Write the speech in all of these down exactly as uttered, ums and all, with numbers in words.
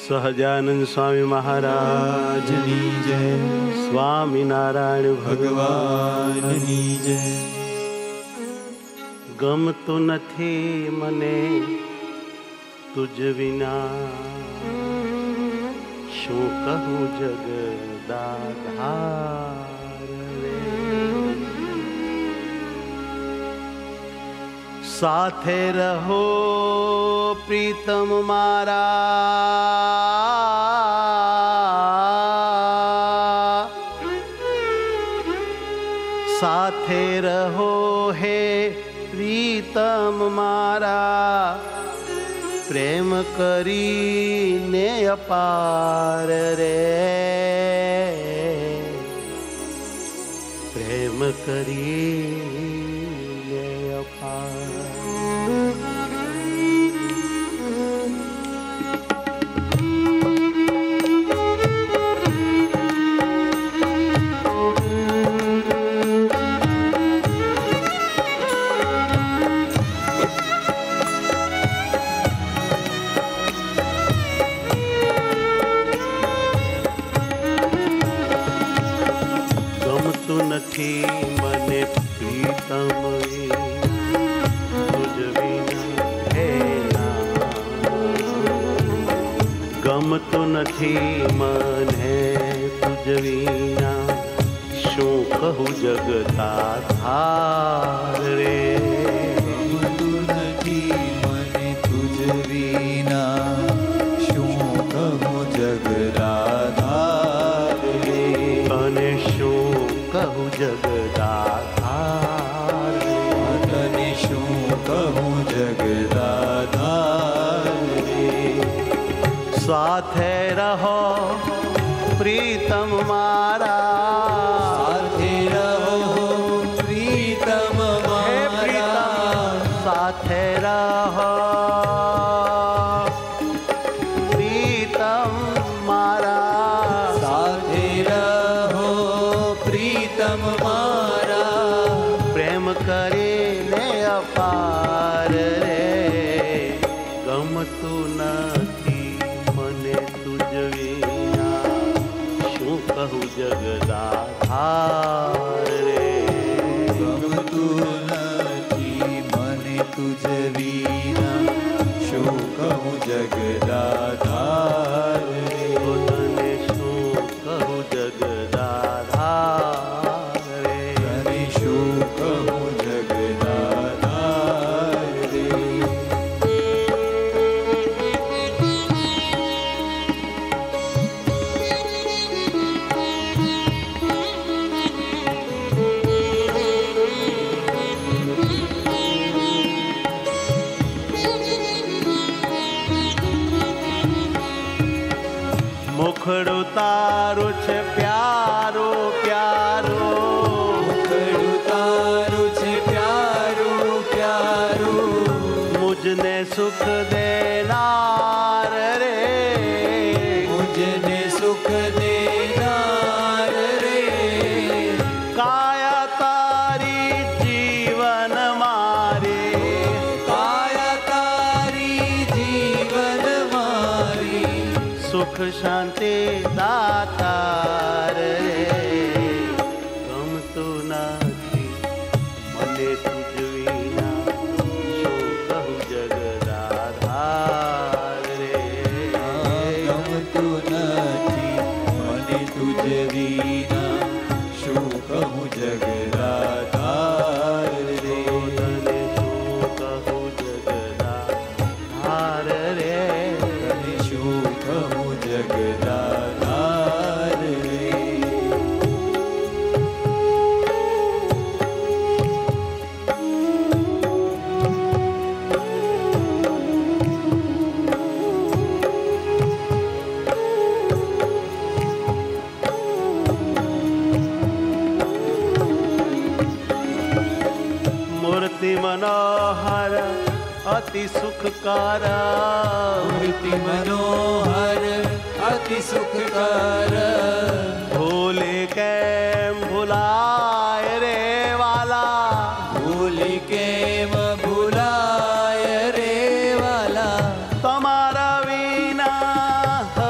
સહજાનંદ સ્વામી મહારાજની જય, સ્વામિનારાયણ ભગવાનની જય। ગમતું નથી મને તુજ વિના, શું કહું જગદાધાર રે। સાથે રહો પ્રીતમ મારા, સાથે રહો હે પ્રીતમ મારા, પ્રેમ કરીને અપાર રે, પ્રેમ કરીને અપાર। નથી મને પ્રીતમ તુજ વિના હે ના, ગમતું નથી મને તુજ વિના, શું કહું જગદાધાર રે। ગમતું નથી મને તુજ વિના, શું કહું જગદાધાર રે, અને શું કહું જગદાધાર, તને શું કહું જગદાધાર રે। સાથે રહો પ્રીતમ મારા, સાથે રહો પ્રીતમ મારા, સાથે રહો પ્રીતમ મારા, સાથે રહો પ્રીતમ મારા, પ્રેમ કરીને અપાર રે। ગમતું નથી મને તુજ વિના, શું કહું જગદાધાર રે। ગમતું નથી મને તુજ વિના, શું કહું જગદાધાર રે, તને શું કહું જગદાધાર રે, તને શું કહું જગદાધાર રે। મુખડું તારું છે પ્યારું પ્યારું, મુખડું તારું છે પ્યારું પ્યારું, મુજને સુખ દેનાર રે, મુજને સુખ દેનાર રે, કાયા તારી જીવન મારી, કાયા તારી જીવન મારી, સુખ શાંતિ દાતાર રે। ગમતું નથી મને તુજ વિના, શું કહું જગદાધાર રે। ગમતું નથી મને તુજ વિના, શું કહું જગદાધાર રે, તને શું કહું જગદાધાર રે, તને શું કહું જગદાધાર રે। મૂર્તિ મનોહર અતિ સુખકાર, મૂર્તિ મનોહર અતિ સુખકાર, ભૂલે કેમ ભૂલાય રે વાલા, ભૂલી કેમ ભૂલાય રે વાલા, તમારા વિના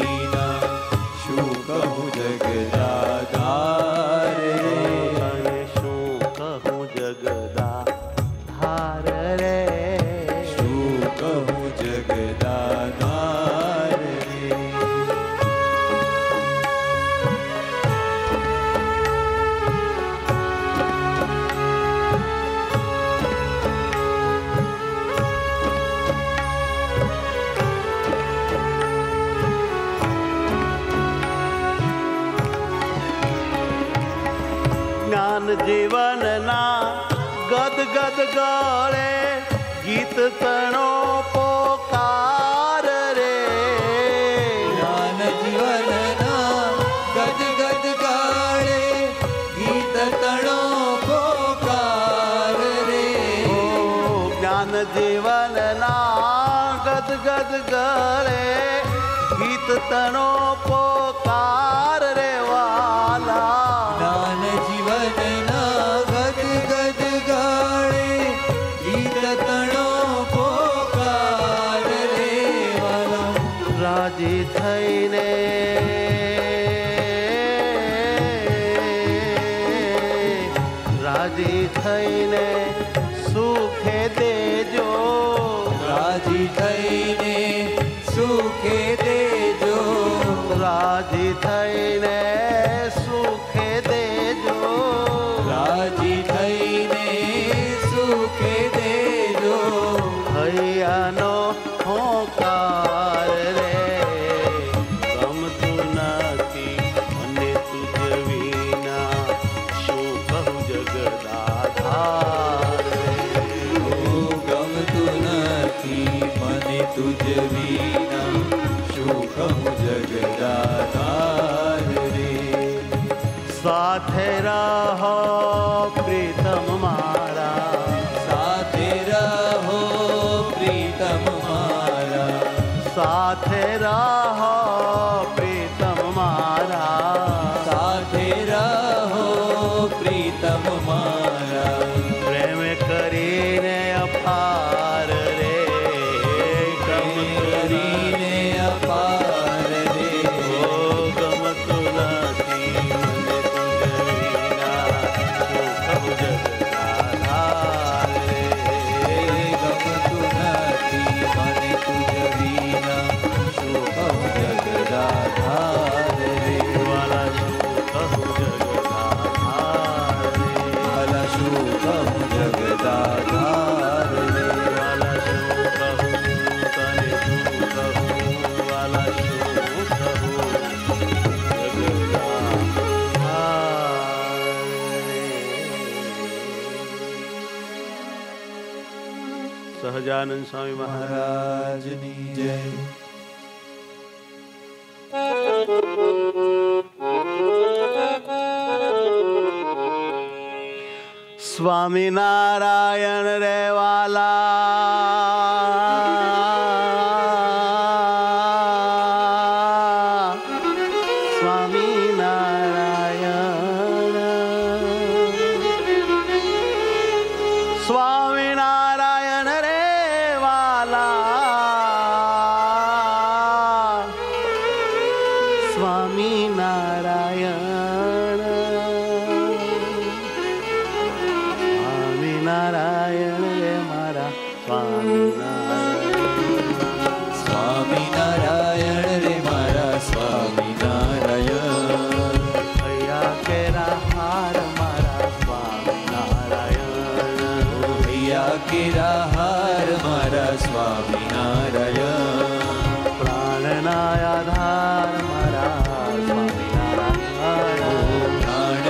વીના શું કહું જગદાધાર રે તને શું કહું જગદાધાર રે શું કહું જગદાધાર રે જ્ઞાન જીવનના ગદ ગદ ગળે ગીત તણો પોકાર રે જ્ઞાન જીવનના ગદ ગદ ગાળે ગીત તણો પોકાર રે ઓ જ્ઞાન જીવનના ગદ ગદ ગળે ગીત તણો પોકાર રે વાલા જ્ઞાન જીવનના ગદ ગદ ગાળે ગીત તણો પોકાર રે વાલા રાજી થઈને રાજી થઈને સુખે દેજો રાજી થઈને સુખે દેજો રાજી થઈને સુખે દેજો રાજી થઈને સુખે દેજો હૈયાનો હોકાર રે ગમતું નથી મને તુજ વિના શું કહું જગદાધાર રે ગમતું નથી મને તુજ વિના શું કહું જગદાધાર રે સાથે રહો પ્રીતમ મારા સાથે રહો પ્રીતમ મારા સાથે રહો પ્રીતમ મારા સાથે રહો પ્રીતમ મારા પ્રેમ કરીને અપાર રે ગમ કરીને અપાર રે ઓ ગમતું નથી મને તુજ વિના શું કહું જગદાધાર રે ગમતું નથી મને તુજ વિના શું કહું જગદાધાર રે વાલા શું કહું જગદાધાર રે ભલા શું કહું જગદાધાર રે વાલા શું કહું તને શું કહું વાલા શું કહું જગદાધાર રે. સહજાનંદ સ્વામી મહારાજ મહારાજની જય સ્વામિનારાયણ રે વાલા સ્વામિનારાયણ સ્વામિનારાયણ રે વાલા સ્વામિનારાયણ સ્વામિનારાયણ રે મારા સ્વામિનારાયણ સ્વામિનારાયણ રે મારા સ્વામિનારાયણ હૈયા કેરા હાર મારા સ્વામિનારાયણ હૈયા કેરા હાર મારા સ્વામિનારાયણ પ્રાણના આધાર મારા સ્વામિનારાયણ પ્રાણ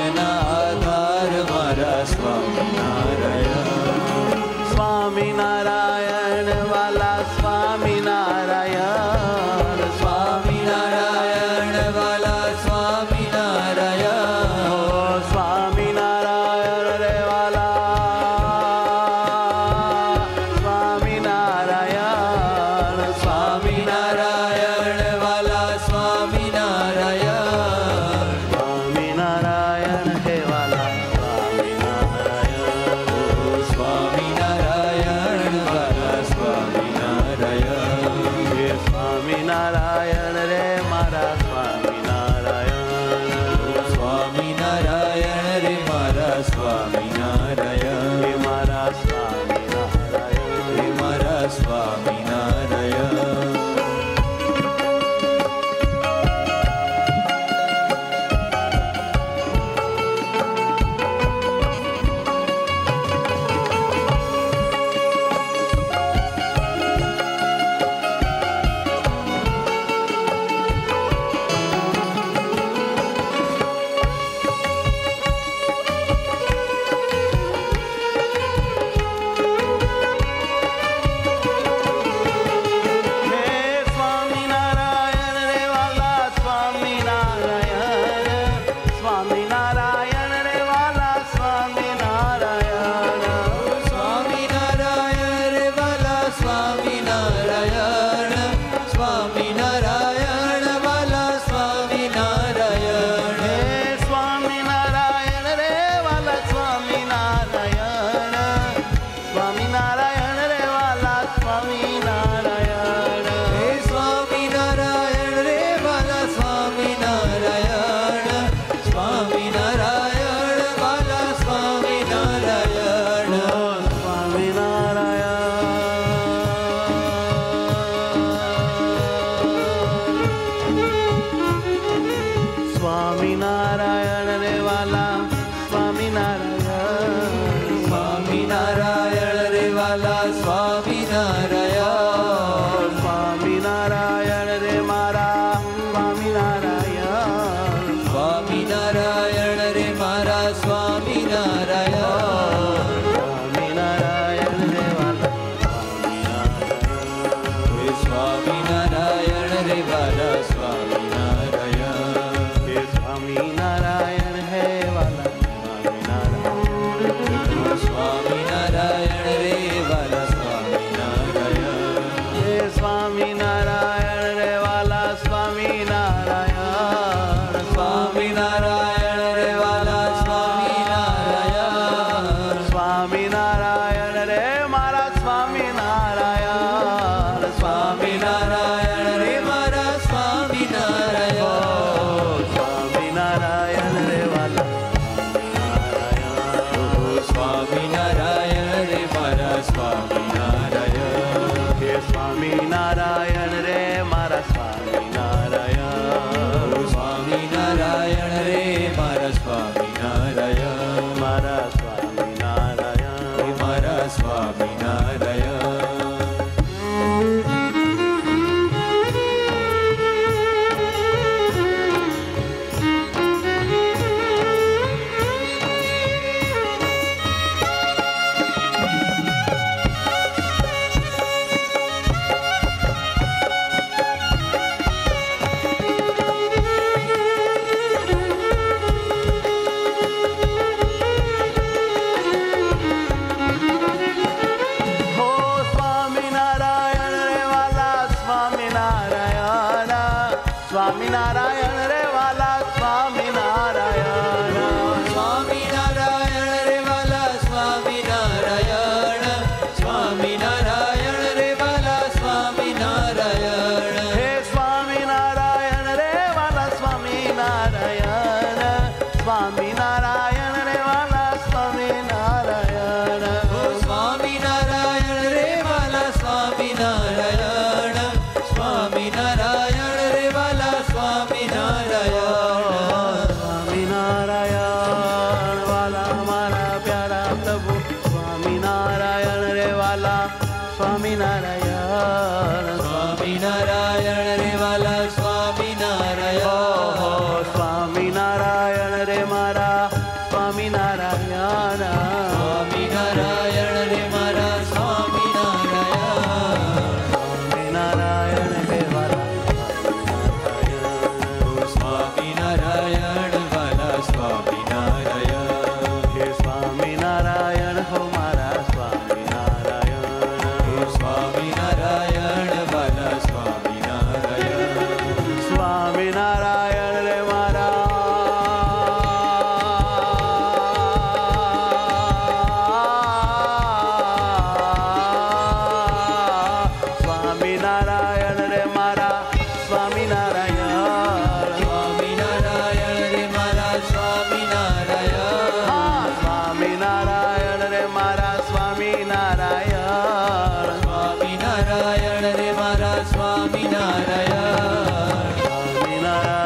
स्वामी नारायण रे वाला स्वामी नारायण स्वामी नारायण रे वाला स्वामी नारायण स्वामी नारायण रे मारा स्वामी नारायण स्वामी नारायण रे मारा स्वामी नारायण स्वामी नारायण रे वाला स्वामी नारायण हे स्वामी नारायण रे वाला स्वामी नारायण हे स्वामी नारायण है वाला स्वामी नारायण स्वामी नारायण रे वाला स्वामी नारायण हे स्वामी नारायण रे वाला स्वामी नारायण स्वामी नारायण रे वाला स्वामी नारायण स्वामी नारायण रे मारा स्वामी नारायण स्वामी नारायण रे मारा स्वामी नारायण स्वामी नारायण रे वाला स्वामी नारायण रे मारा स्वामी नारायण हे स्वामी नारायण रे मारा स्वामी नारायण स्वामी नारायण रे मारा स्वामी नारायण मारा स्वामी नारायण हे मारा स्वामी नारायण हो स्वामी नारायण रे वाला स्वामी नारायण स्वामी नारायण रे वाला स्वामी नारायण स्वामी नारायण रे वाला स्वामी नारायण स्वामी नारायण रे वाला स्वामी नारायण हे स्वामी नारायण रे वाला स्वामी नारायण स्वामी नारायण रे वाला स्वामी नारायण ओ स्वामी नारायण रे वाला स्वामी नारायण स्वामी नारायण रे वाला स्वामी नारायण स्वामी नारायण वाला हमारा प्यारा प्रभु स्वामी नारायण रे वाला स्वामी नारायण स्वामी नारायण रे वाला स्वामी नारायण स्वामी नारायण रे मारा स्वामी नारायण स्वामी नारायण रे मारा स्वामी नारायण स्वामी नारायण रे वाला स्वामी नारायण वाला स्वामी नारायण हे स्वामी नारायण हो मारा स्वामी नारायण स्वामी नारायण वाला स्वामी नारायण स्वामी नारायण रे मारा स्वामी नारायण रे मारा स्वामी नारायण स्वामी नारायण रे मारा स्वामी नारायण हाँ, स्वामी नारायण रे मारा स्वामी नारायण स्वामी नारायण रे मारा स्वामी नारायण स्वामी नारायण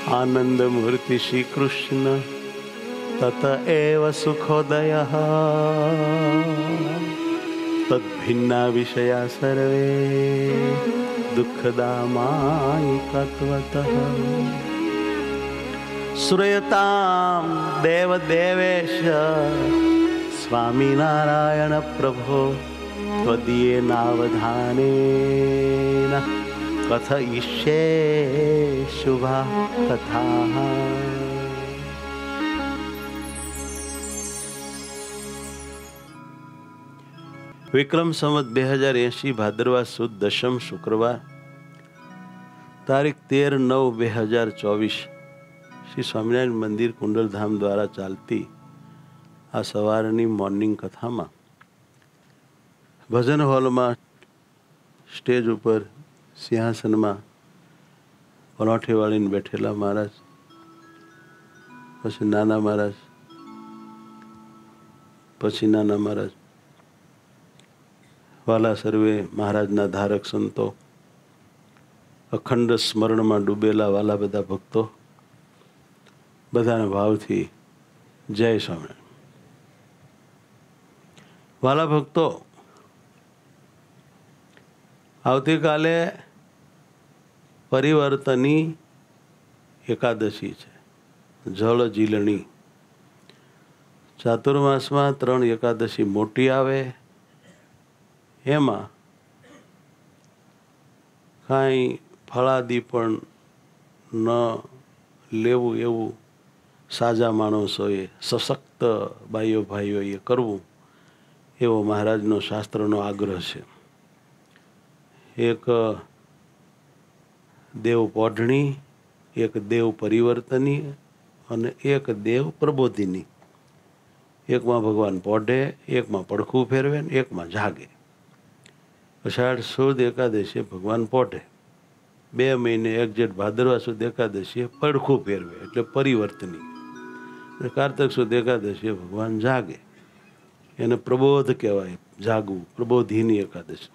आनंद मूर्ति श्री कृष्ण तत एव सुखोदयः तद्भिन्ना विषया सर्वे दुःखदामायिकत्वतः श्रूयतां देवदेवेश स्वामिनारायण प्रभो त्वदीयेनावधानेन कथयिष्ये शुभा कथाः। વિક્રમ સંવત બે હજાર એંશી ભાદરવા સુદ દશમ શુક્રવાર તારીખ તેર નવ બે હજાર ચોવીસ શ્રી સ્વામિનારાયણ મંદિર કુંડલધામ દ્વારા ચાલતી આ સવારની મોર્નિંગ કથામાં ભજન હોલમાં સ્ટેજ ઉપર સિંહાસનમાં પરોઠે વાળીને બેઠેલા મહારાજ, પછી નાના મહારાજ, પછી નાના મહારાજ, વાલા સર્વે મહારાજના ધારક સંતો, અખંડ સ્મરણમાં ડૂબેલા વાલા બધા ભક્તો, બધાના ભાવથી જય સ્વામિનારાયણ. વાલા ભક્તો, આવતીકાલે પરિવર્તની એકાદશી છે, જળ જીલણી. ચાતુર્માસમાં ત્રણ એકાદશી મોટી આવે, એમાં કાંઈ ફળાદી પણ ન લેવું એવું સાજા માણસોએ, સશક્ત બાઈઓ ભાઈઓએ કરવું એવો મહારાજનો શાસ્ત્રનો આગ્રહ છે. એક દેવ પોઢણી, એક દેવ પરિવર્તની અને એક દેવ પ્રબોધિની. એકમાં ભગવાન પોઢે, એકમાં પડખું ફેરવે, એકમાં જાગે. અષાઢ સુદ એકાદશીએ ભગવાન પોઢે, બે મહિને એક્ઝેક્ટ ભાદરવા સુદ એકાદશીએ પડખું ફેરવે એટલે પરિવર્તની. કારતક સુદ એકાદશીએ ભગવાન જાગે, એને પ્રબોધ કહેવાય, જાગવું, પ્રબોધિની એકાદશી.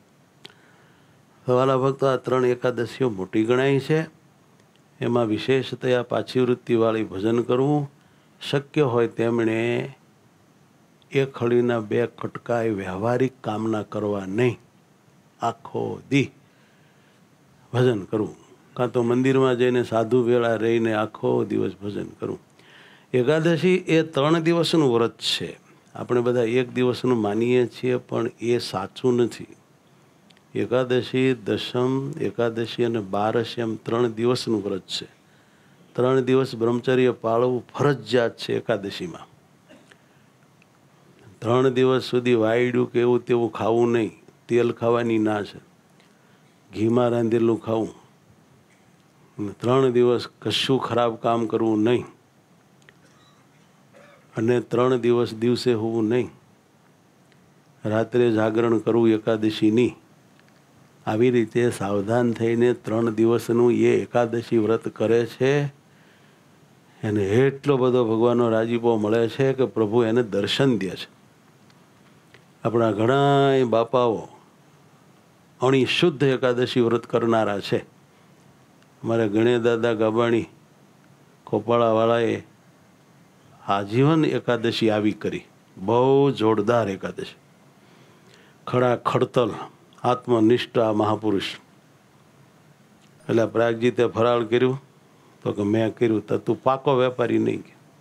વાલા ભક્તો, આ ત્રણ એકાદશીઓ મોટી ગણાય છે. એમાં વિશેષતયા પાછી વૃત્તિવાળી ભજન કરવું. શક્ય હોય તેમણે એક ખડીના બે કટકા એ વ્યવહારિક કામના કરવા નહીં, આખો દી ભજન કરવું, કાં તો મંદિરમાં જઈને સાધુ વેળા રહીને આખો દિવસ ભજન કરવું. એકાદશી એ ત્રણ દિવસનું વ્રત છે. આપણે બધા એક દિવસનું માનીએ છીએ, પણ એ સાચું નથી. એકાદશી, દશમ એકાદશી અને બારસી એમ ત્રણ દિવસનું વ્રત છે. ત્રણ દિવસ બ્રહ્મચર્ય પાળવું ફરજિયાત છે એકાદશીમાં. ત્રણ દિવસ સુધી વાયડું કે એવું તેવું ખાવું નહીં. તેલ ખાવાની ના છે, ઘીમાં રાંધેલું ખાવું. ત્રણ દિવસ કશું ખરાબ કામ કરવું નહીં, અને ત્રણ દિવસ દિવસે હોવું નહીં. રાત્રે જાગરણ કરવું એકાદશીની. આવી રીતે સાવધાન થઈને ત્રણ દિવસનું એ એકાદશી વ્રત કરે છે, એને એટલો બધો ભગવાનનો રાજીપો મળે છે કે પ્રભુ એને દર્શન દે છે. આપણા ઘણા બાપાઓ અણી શુદ્ધ એકાદશી વ્રત કરનારા છે. અમારે ગણે દાદા ગાબાણી કોપાળાવાળાએ આજીવન એકાદશી આવી કરી, બહુ જોરદાર એકાદશી. ખડા ખડતલ આત્મનિષ્ઠ આ મહાપુરુષ. એટલે પ્રાગજીતે ફરાળ કર્યું તો કે મેં કર્યું. તો તું પાકો વેપારી નહીં,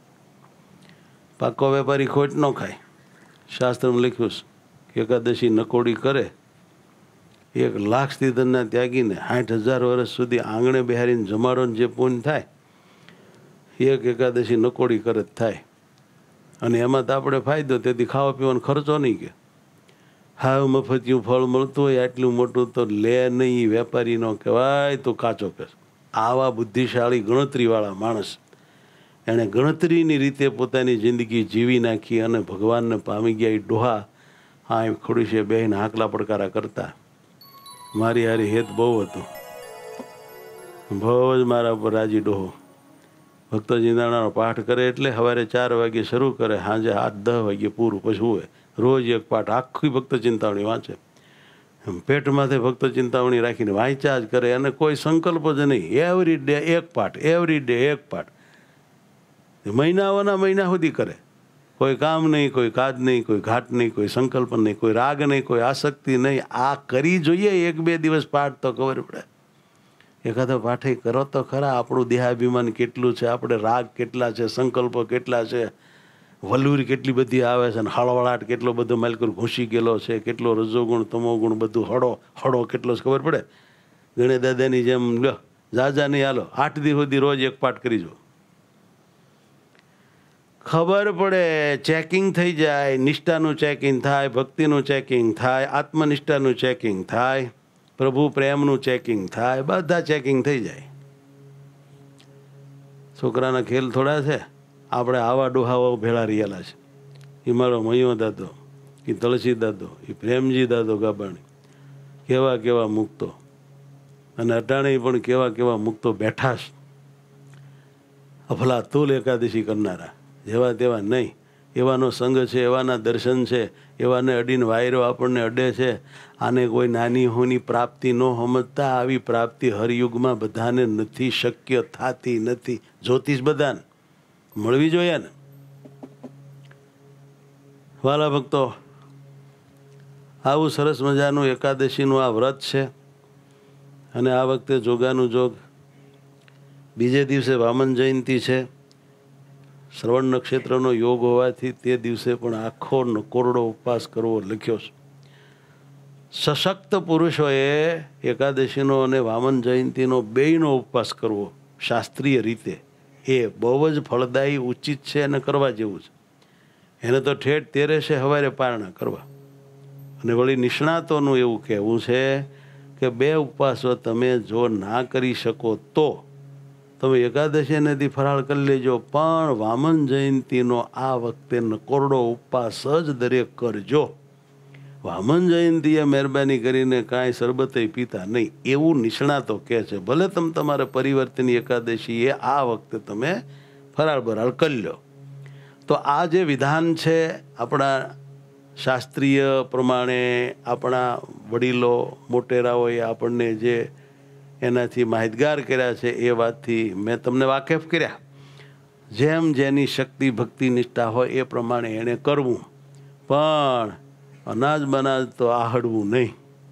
પાકો વેપારી ખોટ ન ખાય. શાસ્ત્રમાં લખ્યું છે કે એકાદશી નકોડી કરે, એક લાખ સ્ત્રીધનના ત્યાગીને સાઠ હજાર વર્ષ સુધી આંગણે બિહારીને જમાડોને જે પુણ્ય થાય, એક એકાદશી નકોડી કરે જ થાય. અને એમાં તો આપણે ફાયદો, તેથી ખાવા પીવાનો ખર્ચો નહીં. કે હાવ મફતિયું ફળ મળતું હોય આટલું મોટું તો લે નહીં, વેપારી નો કહેવાય તો કાચો કે. આવા બુદ્ધિશાળી ગણતરીવાળા માણસ, એણે ગણતરીની રીતે પોતાની જિંદગી જીવી નાખી અને ભગવાનને પામી ગયા. એ ડોહા હા ખોડીશે બેહીને હાકલા પડકારા કરતા. મારી હારી હેત બહુ હતું, બહુ જ મારા ઉપર રાજી ડોહો. ભક્તો જીંદાણાનો પાઠ કરે એટલે સવારે ચાર વાગે શરૂ કરે, સાંજે આઠ દસ વાગે પૂરું, પછી હોય રોજ એક પાઠ આખી ભક્ત ચિંતામણી વાંચે. પેટ માથે ભક્તો ચિંતામણી રાખીને વાંચ્યા જ કરે અને કોઈ સંકલ્પ જ નહીં. એવરી ડે એક પાઠ, એવરી ડે એક પાઠ, મહિનાઓના મહિના સુધી કરે. કોઈ કામ નહીં, કોઈ કાજ નહીં, કોઈ ઘાટ નહીં, કોઈ સંકલ્પ નહીં, કોઈ રાગ નહીં, કોઈ આસક્તિ નહીં. આ કરી જોઈએ એક બે દિવસ પાઠ તો ખબર પડે. એકાદો પાઠે કરો તો ખરા. આપણું દેહાભિમાન કેટલું છે, આપણે રાગ કેટલા છે, સંકલ્પો કેટલા છે, વલુરી કેટલી બધી આવે છે, અને હળવળાટ કેટલો બધો માલકુર ઘૂસી ગયેલો છે, કેટલો રજોગુણ તમોગુણ બધું હળો હળો કેટલો ખબર પડે. ગણે દાદાની જેમ લ્યો જાજા નહીં હાલો આઠ દિવસ સુધી રોજ એક પાઠ કરી જો, ખબર પડે. ચેકિંગ થઈ જાય, નિષ્ઠાનું ચેકિંગ થાય, ભક્તિનું ચેકિંગ થાય, આત્મનિષ્ઠાનું ચેકિંગ થાય, પ્રભુ પ્રેમનું ચેકિંગ થાય, બધા ચેકિંગ થઈ જાય. છોકરાના ખેલ થોડા છે. આપણે આવા ડોહાઓ ભેળા રહેલા છે. એ મારો મયો દાદો, એ તળસી દાદો, એ પ્રેમજી દાદો ગાબાણી, કેવા કેવા મુક્તો, અને અટાણે પણ કેવા કેવા મુક્તો બેઠા છે. અફલાતુલ એકાદશી કરનારા, જેવા તેવા નહીં. એવાનો સંગ છે, એવાના દર્શન છે, એવાને અડીને વાયરો આપણને અડે છે. આને કોઈ નાની હોની પ્રાપ્તિ ન સમજતા. આવી પ્રાપ્તિ હરયુગમાં બધાને નથી શક્ય, થતી નથી. જ્યોતિષ બધાને મળવી જોઈએ ને. વાલા ભક્તો, આવું સરસ મજાનું એકાદશીનું આ વ્રત છે. અને આ વખતે જોગાનું જોગ, બીજે દિવસે વામન જયંતિ છે. શ્રવણ નક્ષત્રનો યોગ હોવાથી તે દિવસે પણ આખો કોરડો ઉપવાસ કરવો લખ્યો છે. સશક્ત પુરુષોએ એકાદશીનો અને વામન જયંતિનો બેયનો ઉપવાસ કરવો શાસ્ત્રીય રીતે, એ બહુ જ ફળદાયી, ઉચિત છે અને કરવા જેવું છે. એને તો ઠેઠ તેરસે સવારે પારણા કરવા. અને વળી નિષ્ણાતોનું એવું કહેવું છે કે બે ઉપવાસો તમે જો ના કરી શકો તો તમે એકાદશી નથી ફરાળ કરી લેજો, પણ વામન જયંતિનો આ વખતે કોરડો ઉપવાસ જ દરેક કરજો. વામન જયંતિએ મહેરબાની કરીને કાંઈ શરબતે પીતા નહીં, એવું નિષ્ણાતો કહે છે. ભલે તમે તમારે પરિવર્તનની એકાદશી એ આ વખતે તમે ફરાળ બરાળ કરી લો. તો આ જે વિધાન છે આપણા શાસ્ત્રીય પ્રમાણે, આપણા વડીલો મોટેરાઓએ આપણને જે એનાથી માહિતગાર કર્યા છે, એ વાતથી મેં તમને વાકેફ કર્યા. જેમ જેની શક્તિ ભક્તિ નિષ્ઠા હોય એ પ્રમાણે એણે કરવું, પણ અનાજ બનાજ તો આહડવું નહીં.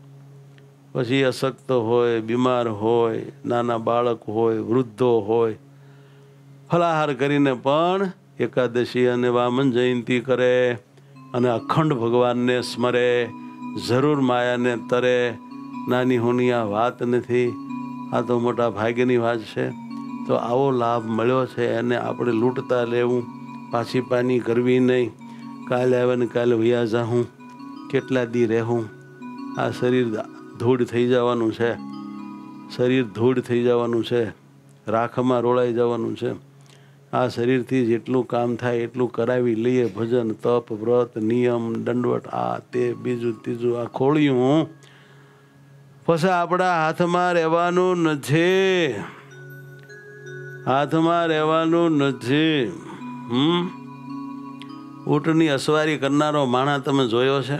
પછી અશક્ત હોય, બીમાર હોય, નાના બાળક હોય, વૃદ્ધો હોય, ફલાહાર કરીને પણ એકાદશી અને વામન જયંતિ કરે અને અખંડ ભગવાનને સ્મરે, જરૂર માયાને તરે. નાની હોની આ વાત નથી, આ તો મોટા ભાગ્યની વાત છે. તો આવો લાભ મળ્યો છે, એને આપણે લૂંટતા લેવું, પાછી પાની કરવી નહીં. કાલે આવે ને કાલે વયા જાઉં, કેટલા દી રહેવું. આ શરીર ધૂળ થઈ જવાનું છે, શરીર ધૂળ થઈ જવાનું છે, રાખમાં રોળાઈ જવાનું છે. આ શરીરથી જેટલું કામ થાય એટલું કરાવી લઈએ. ભજન, તપ, વ્રત, નિયમ, દંડવટ, આ તે બીજું ત્રીજું આ ખોળ્યું, પછી આપણા હાથમાં રહેવાનું નથી, હાથમાં રહેવાનું નથી. હમ ઊંટની અસવારી કરનારો માણા તમે જોયો છે?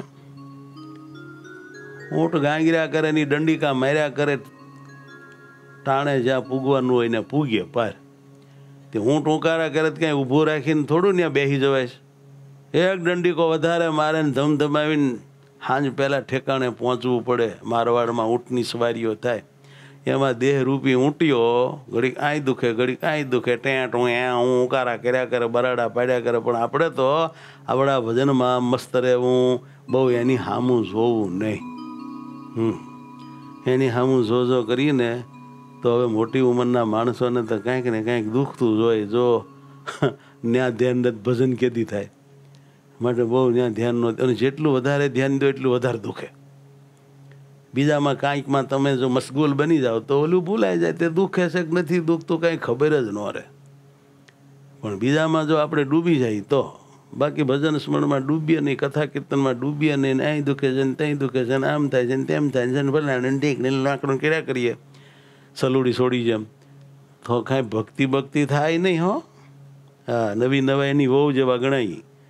ઊંટ ગાંગર્યા કરે, ની દંડિકા માર્યા કરે, ટાણે જ્યાં પૂગવાનું હોય ને પૂગે પાર. તે ઊંટ ઉંકારા કરે તો ક્યાંય ઊભું રાખીને થોડું ત્યાં બેસી જવાય છે. એક દંડીકો વધારે મારે ને ધમધમાવીને સાંજ પહેલાં ઠેકાણે પહોંચવું પડે. મારવાડમાં ઊંટની સવારીઓ થાય, એમાં દેહ રૂપી ઊંટીઓ ઘડીક આંય દુખે, ઘડીક આંય દુખે, ટેન્ટ હું એ હું ઉકારા કર્યા કરે, બરાડા પાડ્યા કરે. પણ આપણે તો આપણા ભજનમાં મસ્ત રહેવું, બહુ એની સામું જોવું નહીં. હમ એની સામું જો જો કરીને તો હવે મોટી ઉંમરના માણસોને તો કાંઈક ને કાંઈક દુખતું જોઈએ. જો ન્યા ધ્યાન ભજન કેદી થાય માટે બહુ ત્યાં ધ્યાન ન, અને જેટલું વધારે ધ્યાન દો એટલું વધારે દુખે. બીજામાં કાંઈકમાં તમે જો મશગુલ બની જાઓ તો ઓલું ભૂલાઈ જાય, તે દુખે છે કે નથી દુખતું કાંઈ ખબર જ ન રહે. પણ બીજામાં જો આપણે ડૂબી જાય તો, બાકી ભજન સ્મરણમાં ડૂબીએ નહીં, કથા કીર્તનમાં ડૂબીએ નહીં, ને અહીં દુખે છે ને ત્યાં દુખે છે ને આમ થાય છે ને તેમ થાય છે ને ભલે ઠીક ને લાકડું કર્યા કરીએ સલુડી છોડી જેમ, તો કાંઈ ભક્તિ ભક્તિ થાય નહીં. હો હા, નવી નવા એની વહુ જેવા ગણાય.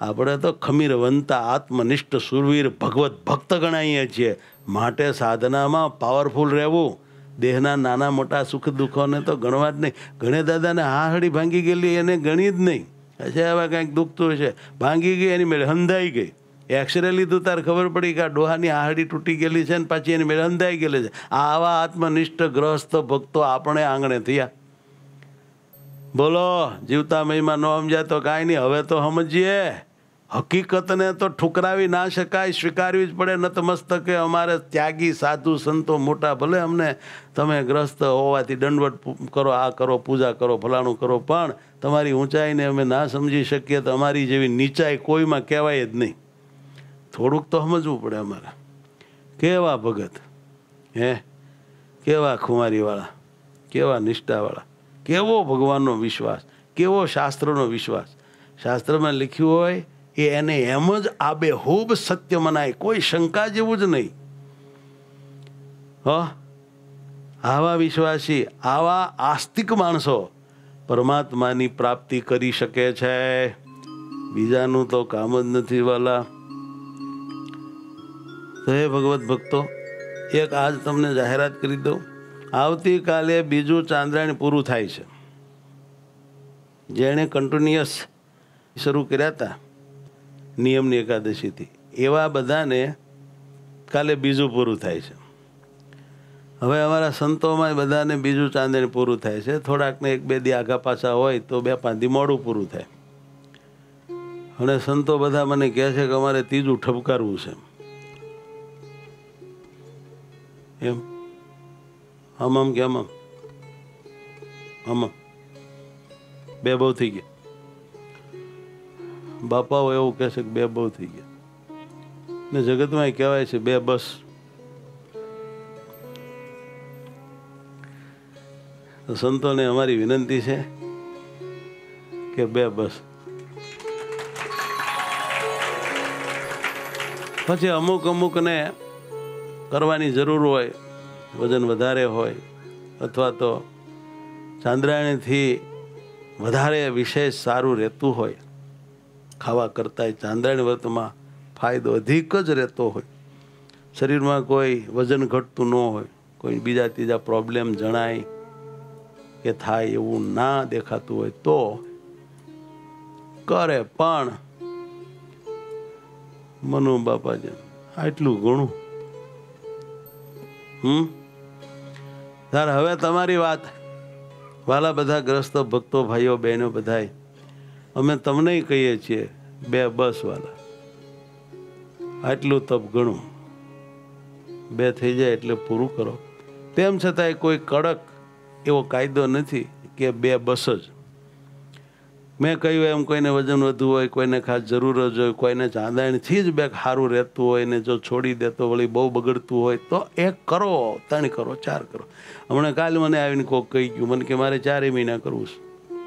આપણે તો ખમીર વંતા આત્મનિષ્ઠ સુરવીર ભગવત ભક્ત ગણાઈએ છીએ. માટે સાધનામાં પાવરફુલ રહેવું. દેહના નાના મોટા સુખ દુઃખોને તો ગણવા જ નહીં. ગણે દાદાને હાહડી ભાંગી ગયેલી એને ગણી જ નહીં. હશે હવે કાંઈક દુખતું હશે, ભાંગી ગઈ એની મેળે હંધાઈ ગઈ. એક્સરે લીધું તારે ખબર પડી કે આ ડોહાની હાહડી તૂટી ગયેલી છે ને પાછી એની મેળે હંધાઈ ગયેલી છે. આવા આત્મનિષ્ઠ ગ્રસ્ત ભક્તો આપણે આંગણે થયા. બોલો, જીવતા મહિમા ન સમજ્યા તો કાંઈ નહીં. હવે તો સમજીએ. હકીકતને તો ઠુકરાવી ના શકાય, સ્વીકારવી જ પડે. નતમસ્તકે અમારે ત્યાગી સાધુ સંતો મોટા, ભલે અમને તમે ગ્રસ્ત હોવાથી દંડવટ કરો, આ કરો, પૂજા કરો, ફલાણું કરો, પણ તમારી ઊંચાઈને અમે ના સમજી શકીએ તો અમારી જેવી નીચાઈ કોઈમાં કહેવાય જ નહીં. થોડુંક તો સમજવું પડે અમારે. કેવા ભગત, હે કેવા ખુમારીવાળા, કેવા નિષ્ઠાવાળા, કેવો ભગવાનનો વિશ્વાસ, કેવો શાસ્ત્રનો વિશ્વાસ. શાસ્ત્રમાં લખ્યું હોય એ એને એમ જ આબેહૂબ સત્ય મનાય, કોઈ શંકા જેવું જ નહીં. હ આવા વિશ્વાસી, આવા આસ્તિક માણસો પરમાત્માની પ્રાપ્તિ કરી શકે છે. બીજાનું તો કામ જ નથી વાલા. તો હે ભગવત ભક્તો, એક આજ તમને જાહેરાત કરી દઉં. આવતીકાલે બીજું ચાંદ્રાયણ પૂરું થાય છે. જેણે કન્ટિન્યુઅસ શરૂ કર્યા હતા નિયમની એકાદશીથી, એવા બધાને કાલે બીજું પૂરું થાય છે. હવે અમારા સંતોમાં બધાને બીજું ચાંદ્રાયણ પૂરું થાય છે. થોડાકને એક બે દી આગા પાછા હોય તો બે પાંચ દી મોડું પૂરું થાય. અને સંતો બધા મને કહે છે કે અમારે ત્રીજું ઠપકારવું છે. એમ આમ આમ કે આમ આમ આમ બે બહુ થઈ ગયા. બાપાઓ એવું કહે છે કે બે બહુ થઈ ગયા. ને જગતમાં કહેવાય છે બે બસ. સંતોને અમારી વિનંતી છે કે બે બસ. પછી અમુક અમુકને કરવાની જરૂર હોય, વજન વધારે હોય, અથવા તો ચાંદ્રાયણથી વધારે વિશેષ સારું રહેતું હોય, ખાવા કરતાં ચાંદ્રાયણ વ્રતમાં ફાયદો અધિક જ રહેતો હોય, શરીરમાં કોઈ વજન ઘટતું ન હોય, કોઈ બીજા ત્રીજા પ્રોબ્લેમ જણાય કે થાય એવું ના દેખાતું હોય તો કરે. પણ મનુ બાપાજી આટલું ઘણું. હમ તાર હવે તમારી વાત વાલા બધા ગ્રસ્ત ભક્તો ભાઈઓ બહેનો બધાય અમે તમને કહીએ છીએ બે બસ વાલા. આટલું તપ ઘણું. બે થઈ જાય એટલે પૂરું કરો. તેમ છતાંય કોઈ કડક એવો કાયદો નથી કે બે બસ જ. મેં કહ્યું એમ કોઈને વજન વધુ હોય, કોઈને ખાસ જરૂર જ હોય, કોઈને ચાંદાણીથી જ બે સારું રહેતું હોય ને જો છોડી દે તો વળી બહુ બગડતું હોય તો એક કરો, ત્રણ કરો, ચાર કરો. હમણાં કાલે મને આવીને કોક કહી ગયું મને કે મારે ચારે મહિના કરવું છે.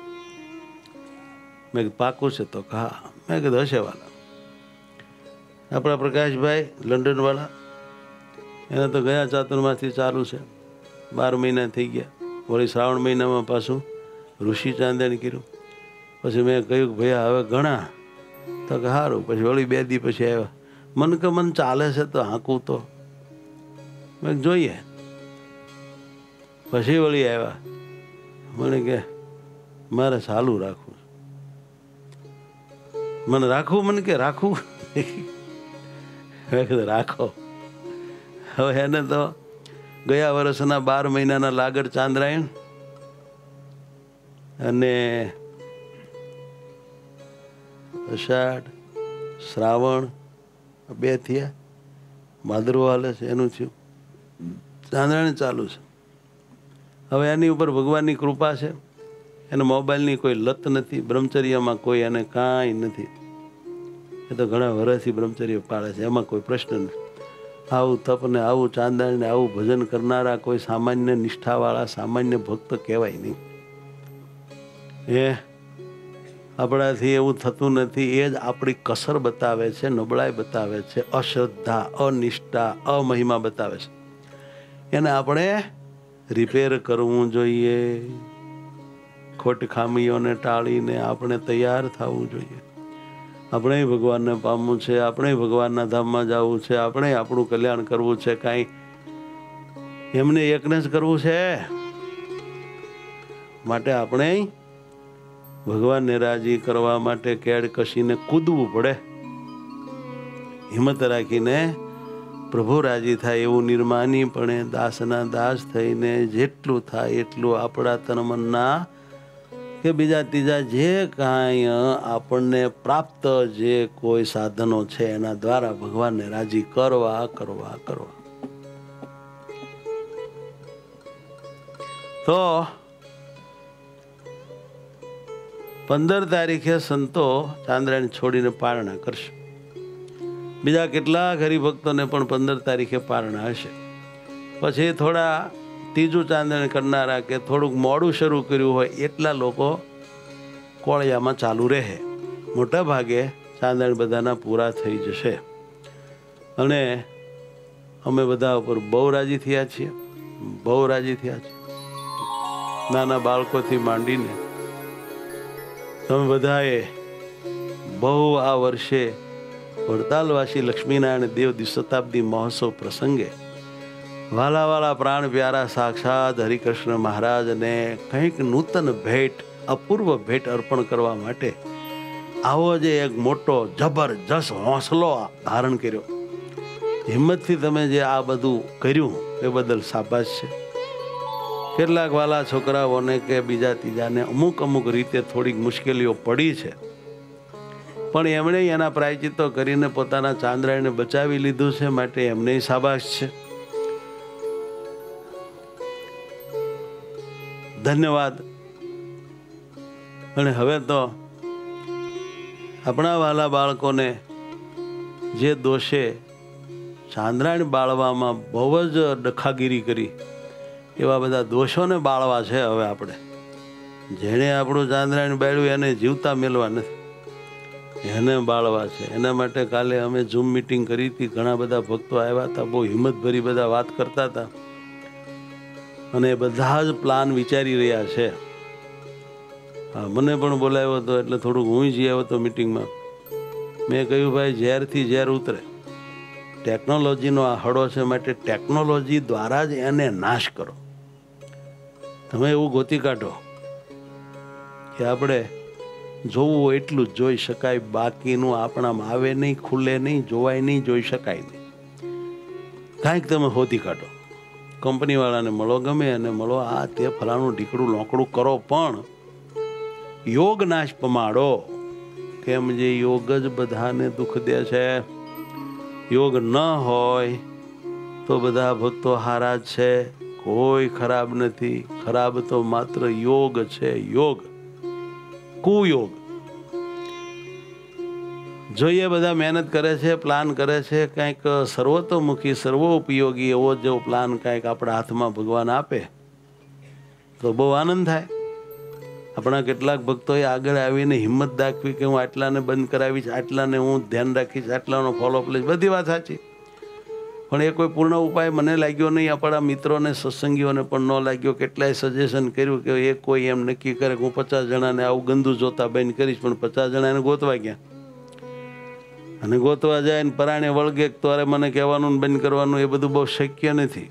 મેં કીધું પાકું છે તો હા. મેં કીધું હશે વાલા. આપણા પ્રકાશભાઈ લંડનવાળા, એને તો ગયા ચાતુર્માસથી ચાલુ છે, બાર મહિના થઈ ગયા. વળી શ્રાવણ મહિનામાં પાછું ઋષિ ચાંદણી કર્યું. પછી મેં કહ્યું કે ભાઈ હવે ઘણા તો કે સારું. પછી વળી બે દી પછી આવ્યા. મન કે મન ચાલે છે તો હાંકું તો મેં જોઈએ. પછી વળી આવ્યા. મને કે મારે ચાલુ રાખવું. મને રાખવું? મને કે રાખવું. મેં કીધું રાખો. હવે એને તો ગયા વર્ષના બાર મહિનાના લાગડ ચાંદ્રાયણ અને અષાઢ શ્રાવણ બે થયા. ભાદરવો હાલે છે એનું થયું. ચાંદ્રાયણ ચાલુ છે. હવે એની ઉપર ભગવાનની કૃપા છે. એને મોબાઈલની કોઈ લત નથી. બ્રહ્મચર્યમાં કોઈ એને કાંઈ નથી. એ તો ઘણા વર્ષથી બ્રહ્મચર્ય પાળે છે, એમાં કોઈ પ્રશ્ન નથી. આવું તપ ને આવું ચાંદાણ ને આવું ભજન કરનારા કોઈ સામાન્ય નિષ્ઠાવાળા સામાન્ય ભક્ત કહેવાય નહીં. એ આપણાથી એવું થતું નથી. એ જ આપણી કસર બતાવે છે, નબળાઈ બતાવે છે, અશ્રદ્ધા, અનિષ્ઠા, અમહિમા બતાવે છે. એને આપણે રિપેર કરવું જોઈએ. ખોટ ખામીઓને ટાળીને આપણે તૈયાર થવું જોઈએ. આપણે ભગવાનને પામવું છે, આપણે ભગવાનના ધામમાં જવું છે, આપણે આપણું કલ્યાણ કરવું છે, કાંઈ એમને એકને જ કરવું છે. માટે આપણે ભગવાનને રાજી કરવા માટે કેડ કસીને કૂદવું પડે. હિંમત રાખીને પ્રભુ રાજી થાય એવું નિર્માનીપણે દાસના દાસ થઈને જેટલું થાય એટલું આપણા તન મનના કે બીજા ત્રીજા જે કાંઈ આપણને પ્રાપ્ત જે કોઈ સાધનો છે એના દ્વારા ભગવાનને રાજી કરવા કરવા કરવા. તો પંદર તારીખે સંતો ચાંદ્રાયણ છોડીને પારણા કરશે. બીજા કેટલાક હરિભક્તોને પણ પંદર તારીખે પારણા હશે. પછી થોડા ત્રીજું ચાંદ્રાયણ કરનારા કે થોડુંક મોડું શરૂ કર્યું હોય એટલા લોકો કોળિયામાં ચાલુ રહે. મોટા ભાગે ચાંદ્રાયણ બધાના પૂરા થઈ જશે. અને અમે બધા ઉપર બહુ રાજી થયા છીએ, બહુ રાજી થયા છીએ. નાના બાળકોથી માંડીને તમે બધાએ બહુ આ વર્ષે વડતાલવાસી લક્ષ્મીનારાયણ દેવ દ્વિશતાબ્દી મહોત્સવ પ્રસંગે વાલા વાલા પ્રાણ પ્યારા સાક્ષાત હરિકૃષ્ણ મહારાજને કંઈક નૂતન ભેટ, અપૂર્વ ભેટ અર્પણ કરવા માટે આવો જે એક મોટો જબરજસ્ત હોંસલો ધારણ કર્યો. હિંમતથી તમે જે આ બધું કર્યું એ બદલ શાબાશ છે. કેટલાક વાલા છોકરાઓને કે બીજા ત્રીજાને અમુક અમુક રીતે થોડીક મુશ્કેલીઓ પડી છે, પણ એમણે એના પ્રાયચિત્તો કરીને પોતાના ચાંદ્રાયણને બચાવી લીધું છે, માટે એમને શાબાશ છે. ધન્યવાદ. અને હવે તો આપણા વાલા બાળકોને જે દોષે ચાંદ્રાયણ બાળવામાં બહુ જ ડખાગીરી કરી એવા બધા દોષોને બાળવા છે. હવે આપણે જેણે આપણું ચાંદ્રાયણ બાળ્યું એને જીવતા મેળવા નથી, એને બાળવા છે. એના માટે કાલે અમે ઝૂમ મિટિંગ કરી હતી. ઘણા બધા ભક્તો આવ્યા હતા, બહુ હિંમતભરી બધા વાત કરતા હતા અને બધા જ પ્લાન વિચારી રહ્યા છે. હા, મને પણ બોલાવ્યો હતો એટલે થોડુંક હું જઈ આવ્યો હતો મિટિંગમાં. મેં કહ્યું ભાઈ ઝેરથી ઝેર ઉતરે. ટેકનોલોજીનો આ હળો છે, માટે ટેકનોલોજી દ્વારા જ એને નાશ કરો. તમે એવું ગોતી કાઢો કે આપણે જોવું હોય એટલું જ જોઈ શકાય, બાકીનું આપણામાં આવે નહીં, ખુલે નહીં, જોવાય નહીં, જોઈ શકાય નહીં. કાંઈક તમે હોતી કાઢો. કંપનીવાળાને મળો, ગમે અને મળો, આ તે ફલાણું ઢીકડું લોકડું કરો, પણ યોગ નાશ પમાડો. કેમ જે યોગ જ બધાને દુઃખ દે છે. યોગ ન હોય તો બધા ભક્તો હારા જ છે, કોઈ ખરાબ નથી. ખરાબ તો માત્ર યોગ છે, યોગ, કુયોગ. જોઈએ બધા મહેનત કરે છે, પ્લાન કરે છે, કંઈક સર્વતોમુખી સર્વોપયોગી એવો જો પ્લાન કંઈક આપણા હાથમાં ભગવાન આપે તો બહુ આનંદ થાય. આપણા કેટલાક ભક્તોએ આગળ આવીને હિંમત દાખવી કે હું આટલાને બંધ કરાવીશ, આટલાને હું ધ્યાન રાખીશ, આટલાનો ફોલોઅપ લઈશ. બધી વાત સાચી, પણ એ કોઈ પૂર્ણ ઉપાય મને લાગ્યો નહીં. આપણા મિત્રોને, સત્સંગીઓને પણ ન લાગ્યો. કેટલાય સજેશન કર્યું કે એ કોઈ એમ નક્કી કરે કે હું પચાસ જણાને આવું ગંદુ જોતા બંધ કરીશ, પણ પચાસ જણાને ગોતવા ગયા અને ગોતવા જાય ને પરાણે વળગે તો અરે મને કહેવાનું બંધ કરવાનું એ બધું બહુ શક્ય નથી.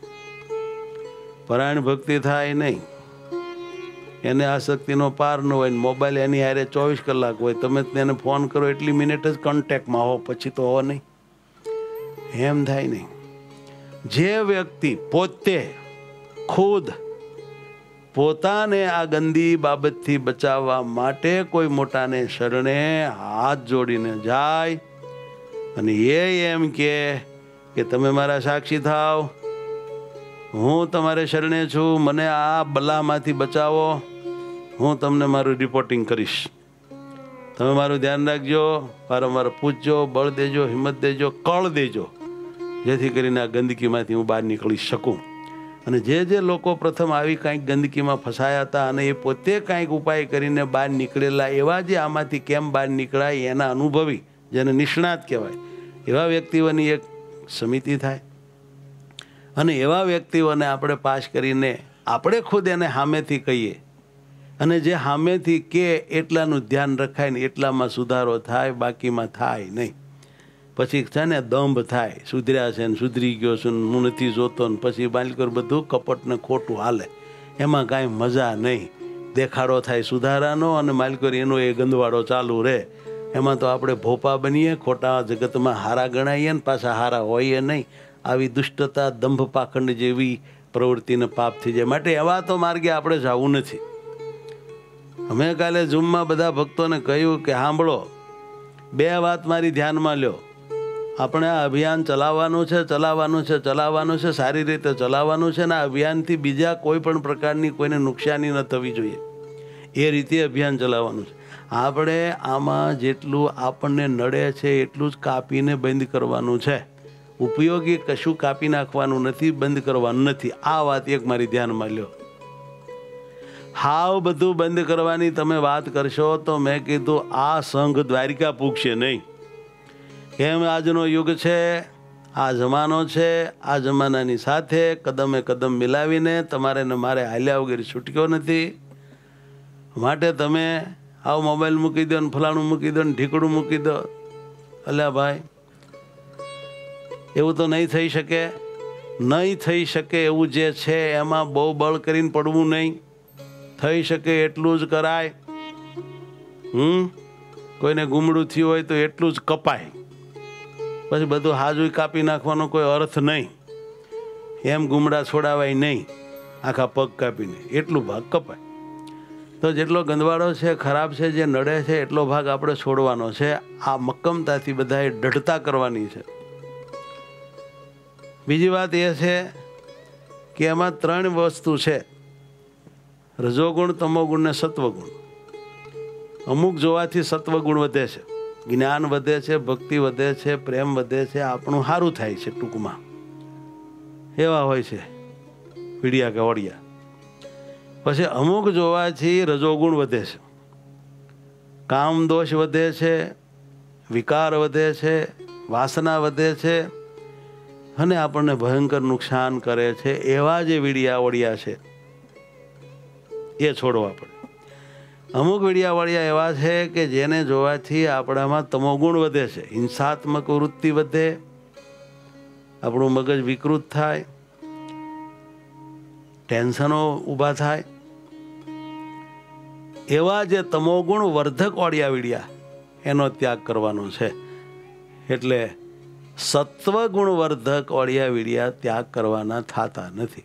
પરાયણ ભક્તિ થાય નહીં, એને આસક્તિનો પાર ન હોય. મોબાઈલ એની હારે ચોવીસ કલાક હોય, તમે તેને ફોન કરો એટલી મિનિટ જ કોન્ટેક્ટમાં હો, પછી તો હો નહીં. એમ થાય નહીં. જે વ્યક્તિ પોતે ખુદ પોતાને આ ગંદી બાબતથી બચાવવા માટે કોઈ મોટાને શરણે હાથ જોડીને જાય અને એ એમ કે કે તમે મારા સાક્ષી થાવ, હું તમારે શરણે છું, મને આ બલામાંથી બચાવો, હું તમને મારું રિપોર્ટિંગ કરીશ, તમે મારું ધ્યાન રાખજો, વારંવાર પૂછજો, બળ દેજો, હિંમત દેજો, કળ દેજો, જેથી કરીને આ ગંદકીમાંથી હું બહાર નીકળી શકું. અને જે જે લોકો પ્રથમ આવી કાંઈક ગંદકીમાં ફસાયા હતા અને એ પોતે કાંઈક ઉપાય કરીને બહાર નીકળેલા, એવા જે આમાંથી કેમ બહાર નીકળાય એના અનુભવી, જેને નિષ્ણાત કહેવાય, એવા વ્યક્તિઓની એક સમિતિ થાય અને એવા વ્યક્તિઓને આપણે પાસ કરીને આપણે ખુદ એને સામેથી કહીએ અને જે સામેથી કે એટલાનું ધ્યાન રખાય ને એટલામાં સુધારો થાય, બાકીમાં થાય નહીં. પછી છે ને દંભ થાય, સુધર્યા છે ને સુધરી ગયો છું ને હું નથી જોતો ને પછી માલિકોર બધું કપટ ને ખોટું હાલે. એમાં કાંઈ મજા નહીં. દેખાડો થાય સુધારાનો અને માલિકોર એનો એ ગંદવાડો ચાલુ રહે. એમાં તો આપણે ભોપા બનીએ, ખોટા જગતમાં હારા ગણાઈએ ને પાછા હારા હોઈએ નહીં. આવી દુષ્ટતા, દંભ, પાખંડ જેવી પ્રવૃત્તિને પાપ થઈ જાય. માટે એવા તો માર્ગે આપણે જવું નથી. અમે કાલે ઝૂમમાં બધા ભક્તોને કહ્યું કે સાંભળો, બે વાત મારી ધ્યાનમાં લ્યો. આપણે આ અભિયાન ચલાવવાનું છે ચલાવવાનું છે ચલાવવાનું છે સારી રીતે ચલાવવાનું છે ને આ અભિયાનથી બીજા કોઈ પણ પ્રકારની કોઈને નુકસાની ન થવી જોઈએ. એ રીતે અભિયાન ચલાવવાનું છે. આપણે આમાં જેટલું આપણને નડે છે એટલું જ કાપીને બંધ કરવાનું છે. ઉપયોગી કશું કાપી નાખવાનું નથી, બંધ કરવાનું નથી. આ વાત એક મારી ધ્યાનમાં લ્યો. હાવ બધું બંધ કરવાની તમે વાત કરશો તો મેં કીધું આ સંઘ દ્વારિકા પૂગશે નહીં. કેમ આજનો યુગ છે, આ જમાનો છે, આ જમાનાની સાથે કદમે કદમ મિલાવીને તમારે ને મારે હાલ્યા વગર છૂટક્યો નથી. માટે તમે આવો મોબાઈલ મૂકી દો ને ફલાણું મૂકી દો ને ઢીકડું મૂકી દો. અલ્યા ભાઈ, એવું તો નહીં થઈ શકે. નહીં થઈ શકે એવું જે છે એમાં બહુ બળ કરીને પડવું નહીં. થઈ શકે એટલું જ કરાય. હમ કોઈને ગુમડું થયું હોય તો એટલું જ કપાય. પછી બધું હાજુય કાપી નાખવાનો કોઈ અર્થ નહીં. એમ ગુમડા છોડાવાય નહીં આખા પગ કાપીને, એટલું ભાગ કપાય. તો જેટલો ગંદવાડો છે, ખરાબ છે, જે નડે છે એટલો ભાગ આપણે છોડવાનો છે. આ મક્કમતાથી બધાએ દૃઢતા કરવાની છે. બીજી વાત એ છે કે એમાં ત્રણ વસ્તુ છે: રજોગુણ, તમોગુણ ને સત્વગુણ. અમુક જોવાથી સત્વગુણ વધે છે, જ્ઞાન વધે છે, ભક્તિ વધે છે, પ્રેમ વધે છે, આપણું સારું થાય છે. ટૂંકમાં એવા હોય છે પીડિયા કે વડિયા. પછી અમુક જોવાથી રજોગુણ વધે છે, કામ દોષ વધે છે, વિકાર વધે છે, વાસના વધે છે અને આપણને ભયંકર નુકસાન કરે છે. એવા જે વીડિયા વડિયા છે એ છોડવા પડે. અમુક વીડિયાવાળિયા એવા છે કે જેને જોવાથી આપણામાં તમોગુણ વધે છે, હિંસાત્મક વૃત્તિ વધે, આપણું મગજ વિકૃત થાય, ટેન્શનો ઊભા થાય. એવા જે તમોગુણ વર્ધક વાળિયા વીડિયા એનો ત્યાગ કરવાનો છે. એટલે સત્વગુણ વર્ધક વાળિયા વીડિયા ત્યાગ કરવાના થતા નથી.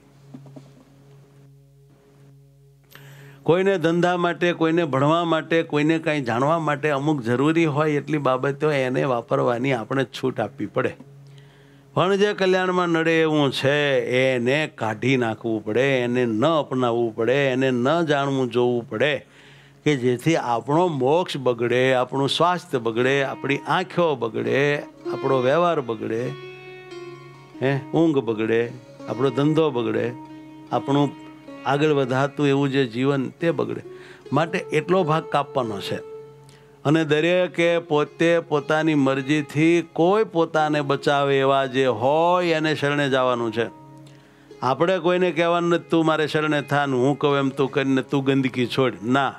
કોઈને ધંધા માટે, કોઈને ભણવા માટે, કોઈને કાંઈ જાણવા માટે અમુક જરૂરી હોય એટલી બાબતો એને વાપરવાની આપણે છૂટ આપવી પડે. પણ જે કલ્યાણમાં નડે એવું છે એને કાઢી નાખવું પડે, એને ન અપનાવવું પડે, એને ન જાણવું જોવું પડે કે જેથી આપણો મોક્ષ બગડે, આપણું સ્વાસ્થ્ય બગડે, આપણી આંખો બગડે, આપણો વ્યવહાર બગડે, હે ઊંઘ બગડે, આપણો ધંધો બગડે, આપણું આગળ વધાતું એવું જે જીવન તે બગડે. માટે એટલો ભાગ કાપવાનો છે. અને દરેકે પોતે પોતાની મરજીથી કોઈ પોતાને બચાવે એવા જે હોય એને શરણે જવાનું છે. આપણે કોઈને કહેવાનું નથી તું મારે શરણે થા ને હું કહું એમ તું કરીને તું ગંદકી છોડ. ના,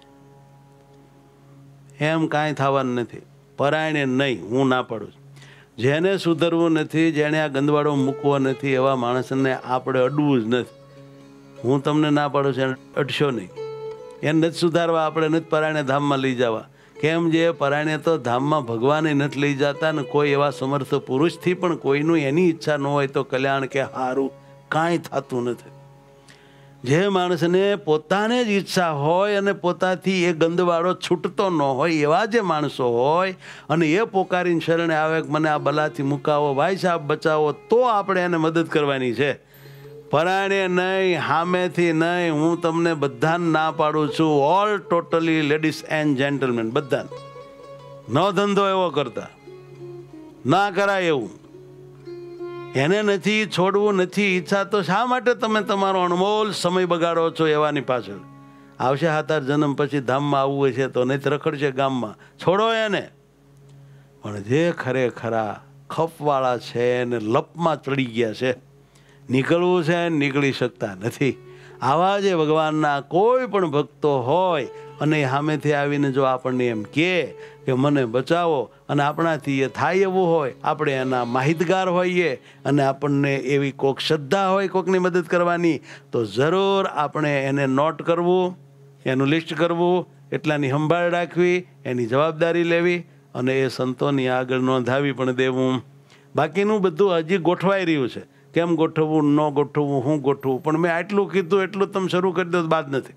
એમ કાંઈ થવાનું નથી. પરાયણે નહીં, હું ના પાડું છું. જેને સુધરવું નથી, જેને આ ગંદવાડો મૂકવો નથી એવા માણસને આપણે અડવું જ નથી. હું તમને ના પાડું છું અડશો નહીં. એને નથી સુધારવા, આપણે નથી પરાયણે ધામમાં લઈ જવા. કેમ જે પરાયણે તો ધામમાં ભગવાને નથી લઈ જતા ને કોઈ એવા સમર્થ પુરુષથી પણ કોઈનું એની ઈચ્છા ન હોય તો કલ્યાણ કે સારું કાંઈ થતું નથી. જે માણસને પોતાને જ ઈચ્છા હોય અને પોતાથી એ ગંદવાળો છૂટતો ન હોય એવા જે માણસો હોય અને એ પોકારીને શરણે આવે કે મને આ બલાથી મુકાવો, ભાઈ સાહેબ બચાવો, તો આપણે એને મદદ કરવાની છે. પરાયણે નહીં, સામેથી નહીં. હું તમને બધાને ના પાડું છું, all totally ladies and gentlemen બધાને. ન ધંધો એવો કરતા ના કરાય એવું. એને નથી છોડવું, નથી ઈચ્છા, તો શા માટે તમે તમારો અણમોલ સમય બગાડો છો એવાની પાછળ? આવશે સાત આઠ જન્મ પછી ધામમાં આવવું હોય છે તો નહીં રખડશે ગામમાં, છોડો એને. પણ જે ખરેખરા ખપવાળા છે એને લપમાં ચડી ગયા છે, નીકળવું છે નીકળી શકતા નથી. આવા જે ભગવાનના કોઈ પણ ભક્તો હોય અને સામેથી આવીને જો આપણને એમ કહે કે મને બચાવો અને આપણાથી એ થાય એવું હોય, આપણે એના માહિતગાર હોઈએ અને આપણને એવી કોઈક શ્રદ્ધા હોય કોઈકની મદદ કરવાની, તો જરૂર આપણે એને નોટ કરવું, એનું લિસ્ટ કરવું, એટલાની સંભાળ રાખવી, એની જવાબદારી લેવી અને એ સંતોની આગળ નોંધાવી પણ દેવું. બાકીનું બધું હજી ગોઠવાઈ રહ્યું છે, કેમ ગોઠવવું, ન ગોઠવવું, શું ગોઠવવું, પણ મેં આટલું કીધું એટલું તમે શરૂ કરી દો બાદ નથી.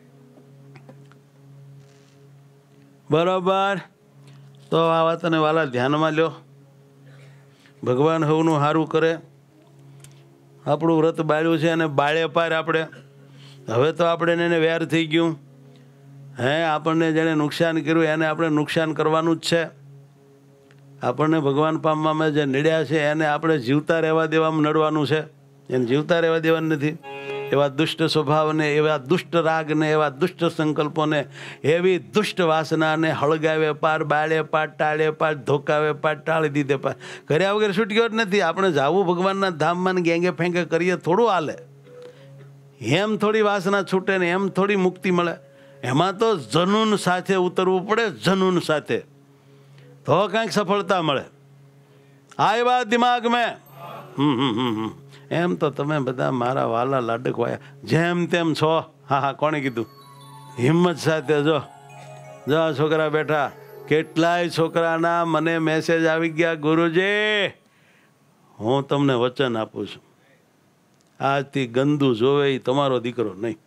બરાબર? તો આ વાતને વાલા ધ્યાનમાં લ્યો. ભગવાન હવનું સારું કરે. આપણું વ્રત બાળ્યું છે અને બાળે પાર આપણે હવે તો આપણે એને વેર થઈ ગયું. હે આપણને જેને નુકસાન કર્યું એને આપણે નુકસાન કરવાનું જ છે. આપણને ભગવાન પામવામાં જે નડ્યા છે એને આપણે જીવતા રહેવા દેવામાં નડવાનું છે, એને જીવતા રહેવા દેવાનું નથી. એવા દુષ્ટ સ્વભાવને, એવા દુષ્ટ રાગને, એવા દુષ્ટ સંકલ્પોને, એવી દુષ્ટ વાસનાને હળગાવે પાર, બાળે પાર, ટાળે પાર, ધોકાવે પાર, ટાળી દીધે પાર, કર્યા વગર છૂટક્યો જ નથી. આપણે જાવું ભગવાનના ધામમાં ગેંગે ફેંગે કરીએ થોડું હાલે. એમ થોડી વાસના છૂટે ને એમ થોડી મુક્તિ મળે. એમાં તો જનૂન સાથે ઉતરવું પડે, જનૂન સાથે, તો કંઈક સફળતા મળે. આ વાત દિમાગ મેં. હમ હમ હમ હમ એમ તો તમે બધા મારા વાલા લાડક વાયા જેમ તેમ છો. હા હા કોણે કીધું? હિંમત સાથે જો જો છોકરા બેઠા, કેટલાય છોકરાના મને મેસેજ આવી ગયા, ગુરુજી હું તમને વચન આપું છું, આજથી ગંદુ જોવે એ તમારો દીકરો નહીં.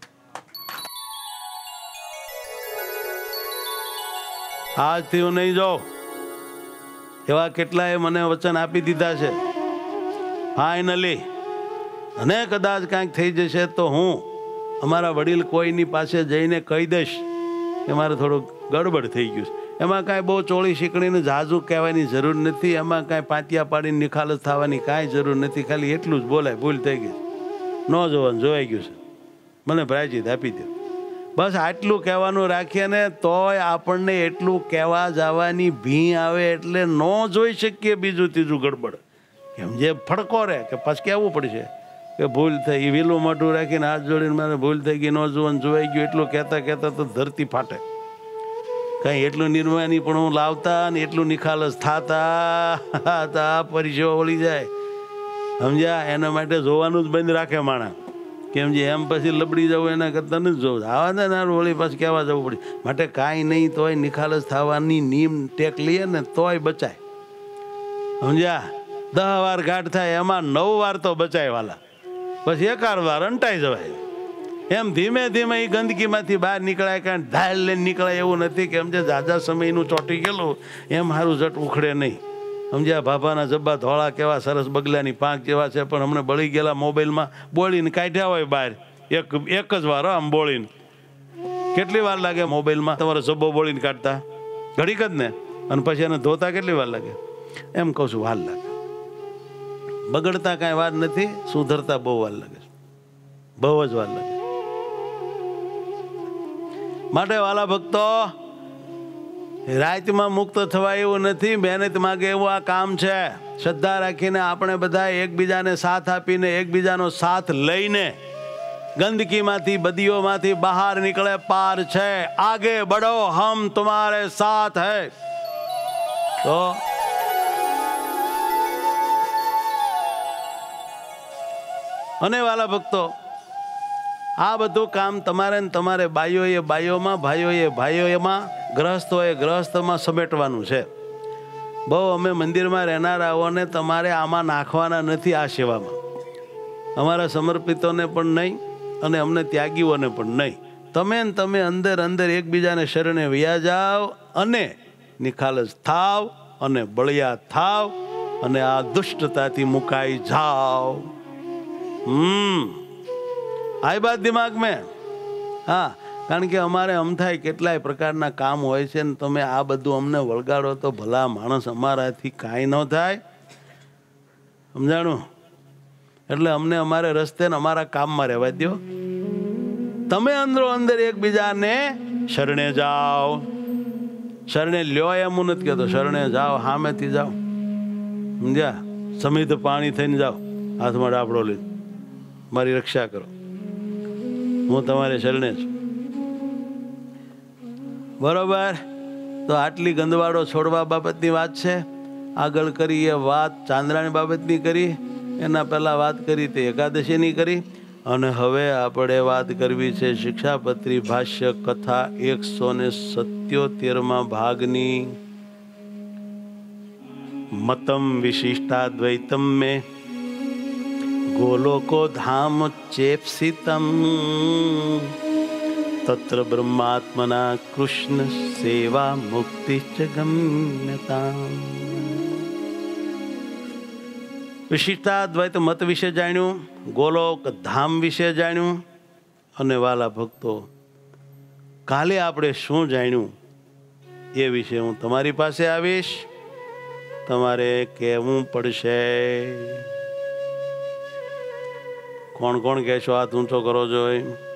આજથી હું નહીં જાઉં. એવા કેટલાય મને વચન આપી દીધા છે. ફાઇનલી અને કદાચ કાંઈક થઈ જશે તો હું અમારા વડીલ કોઈની પાસે જઈને કહી દઈશ કે મારે થોડું ગડબડ થઈ ગયું છે. એમાં કાંઈ બહુ ચોળી શીકણીને ઝાઝુ કહેવાની જરૂર નથી, એમાં કાંઈ પાંતિયા પાડીને નિખાલસ થવાની કાંઈ જરૂર નથી. ખાલી એટલું જ બોલાય, ભૂલ થઈ ગઈ, ન જોવાનું જોવાઈ ગયું છે, મને પ્રાયચિત આપી દો. બસ આટલું કહેવાનું રાખીએ ને તોય આપણને એટલું કહેવા જવાની ભી આવે એટલે ન જોઈ શકીએ બીજું ત્રીજું ગડબડ. એમ જે ફડકો રહે કે પછી કહેવું પડશે કે ભૂલ થઈ, વીલું મોઢું રાખીને હાથ જોડીને મારે ભૂલ થઈ ગઈ, ન જોવાનું જોવાઈ ગયું, એટલું કહેતા કહેતા તો ધરતી ફાટે. કાંઈ એટલું નિર્માની પણ હું લાવતા ને એટલું નિખાલસ થાતા તા પરિચયો વળી જાય. સમજ્યા? એના માટે જોવાનું જ બંધ રાખે માણસ. કેમ જે એમ પછી લબડી જવું એના કરતાં નથી જોવું. આવા ને નાનું વળી પાછું કહેવા જવું પડે. માટે કાંઈ નહીં તોય નિખાલસ થવાની નીમ ટેક લઈએ ને તોય બચાય. સમજ્યા? દહ વાર ઘાટ થાય એમાં નવ વાર તો બચાય વાલા, પછી એકાદ વાર અંટાઈ જવાય. એમ ધીમે ધીમે એ ગંદકીમાંથી બહાર નીકળાય. કારણ ધાલ લઈને નીકળાય એવું નથી કે સમજે ઝાઝા સમયનું ચોંટી ગયેલું એમ સારું જટ ઉખડે નહીં. સમજ્યા? ભાભાના જબ્બા ધોળા કેવા સરસ બગલાની પાંખ જેવા છે, પણ હમણાં બળી ગયેલા મોબાઈલમાં બોલીને કાઢ્યા હોય બહાર એક એક જ વાર આમ બોલીને. કેટલી વાર લાગે મોબાઈલમાં તમારો જબ્બો બોલીને કાઢતા? ઘડીક જ ને. અને પછી એને ધોતા કેટલી વાર લાગે? એમ કહું છું, વાર લાગે. બગડતા કાંઈ વાર નથી, સુધરતા બહુ વાર લાગે છે, બહુ જ વાર લાગે. માટે વાલા ભક્તો, રાતમાં મુક્ત થવા એવું નથી, મહેનત માગે એવું આ કામ છે. શ્રદ્ધા રાખીને આપણે બધા એકબીજાને સાથ આપીને, એકબીજાનો સાથ લઈને ગંદકીમાંથી, બદીઓમાંથી બહાર નીકળે પાર છે. આગે બઢો, હમ તુમ્હારે સાથ હૈ. તો અને વાલા ભક્તો, આ બધું કામ તમારે ને તમારે બાઈઓએ બાઈઓમાં, ભાઈઓએ ભાઈઓમાં, ગ્રહસ્થોએ ગ્રહસ્થમાં સમેટવાનું છે. બહુ અમે મંદિરમાં રહેનારાઓને તમારે આમાં નાખવાના નથી. આ સેવામાં અમારા સમર્પિતોને પણ નહીં અને અમને ત્યાગીઓને પણ નહીં. તમે ને તમે અંદર અંદર એકબીજાને શરણે વયા જાઓ અને નિખાલસ થાવ અને બળિયા થાવ અને આ દુષ્ટતાથી મુકાઈ જાઓ. હમ આ બાત દિમાગ મેં. હા, કારણ કે અમારે અમ થાય કેટલાય પ્રકારના કામ હોય છે ને તમે આ બધું અમને વળગાડો તો ભલા માણસ અમારાથી કાંઈ ન થાય. સમજાણું? એટલે અમને અમારે રસ્તે ને અમારા કામમાં રહેવા દો. તમે અંદરો અંદર એકબીજાને શરણે જાઓ. શરણે લ્યો એમ હું નથી કહેતો, શરણે જાઓ, સામેથી જાઓ. સમજ્યા? સમિત પાણી થઈને જાઓ, હાથમાં ડાપડો લઈ, મારી રક્ષા કરો. હું તમારે શરણે છું. બરોબર. તો આટલી ગંદવાડો છોડવા બાબતની વાત છે. આગળ કરી એ વાત ચાંદ્રાની બાબતની કરી, એના પહેલાં વાત કરી તે એકાદશીની કરી, અને હવે આપણે વાત કરવી છે શિક્ષાપત્રી ભાષ્ય કથા એકસો ને સત્યોતેરમાં ભાગની. મતમ વિશિષ્ટાદ્વૈતમ મેં ગોલોકો ધામ ચેપ્સિતમ તત્ર બ્રહ્માત્મના કૃષ્ણ સેવા મુક્તિ ચ ગમ્યતા. વિશિષ્ટાદ્વૈત મત વિશે જાણ્યું, ગોલોક ધામ વિશે જાણ્યું, અને વાલા ભક્તો કાલે આપણે શું જાણ્યું એ વિશે હું તમારી પાસે આવીશ. તમારે કહેવું પડશે. કોણ કોણ કહેશો? હાથ ઊંચો કરો છો.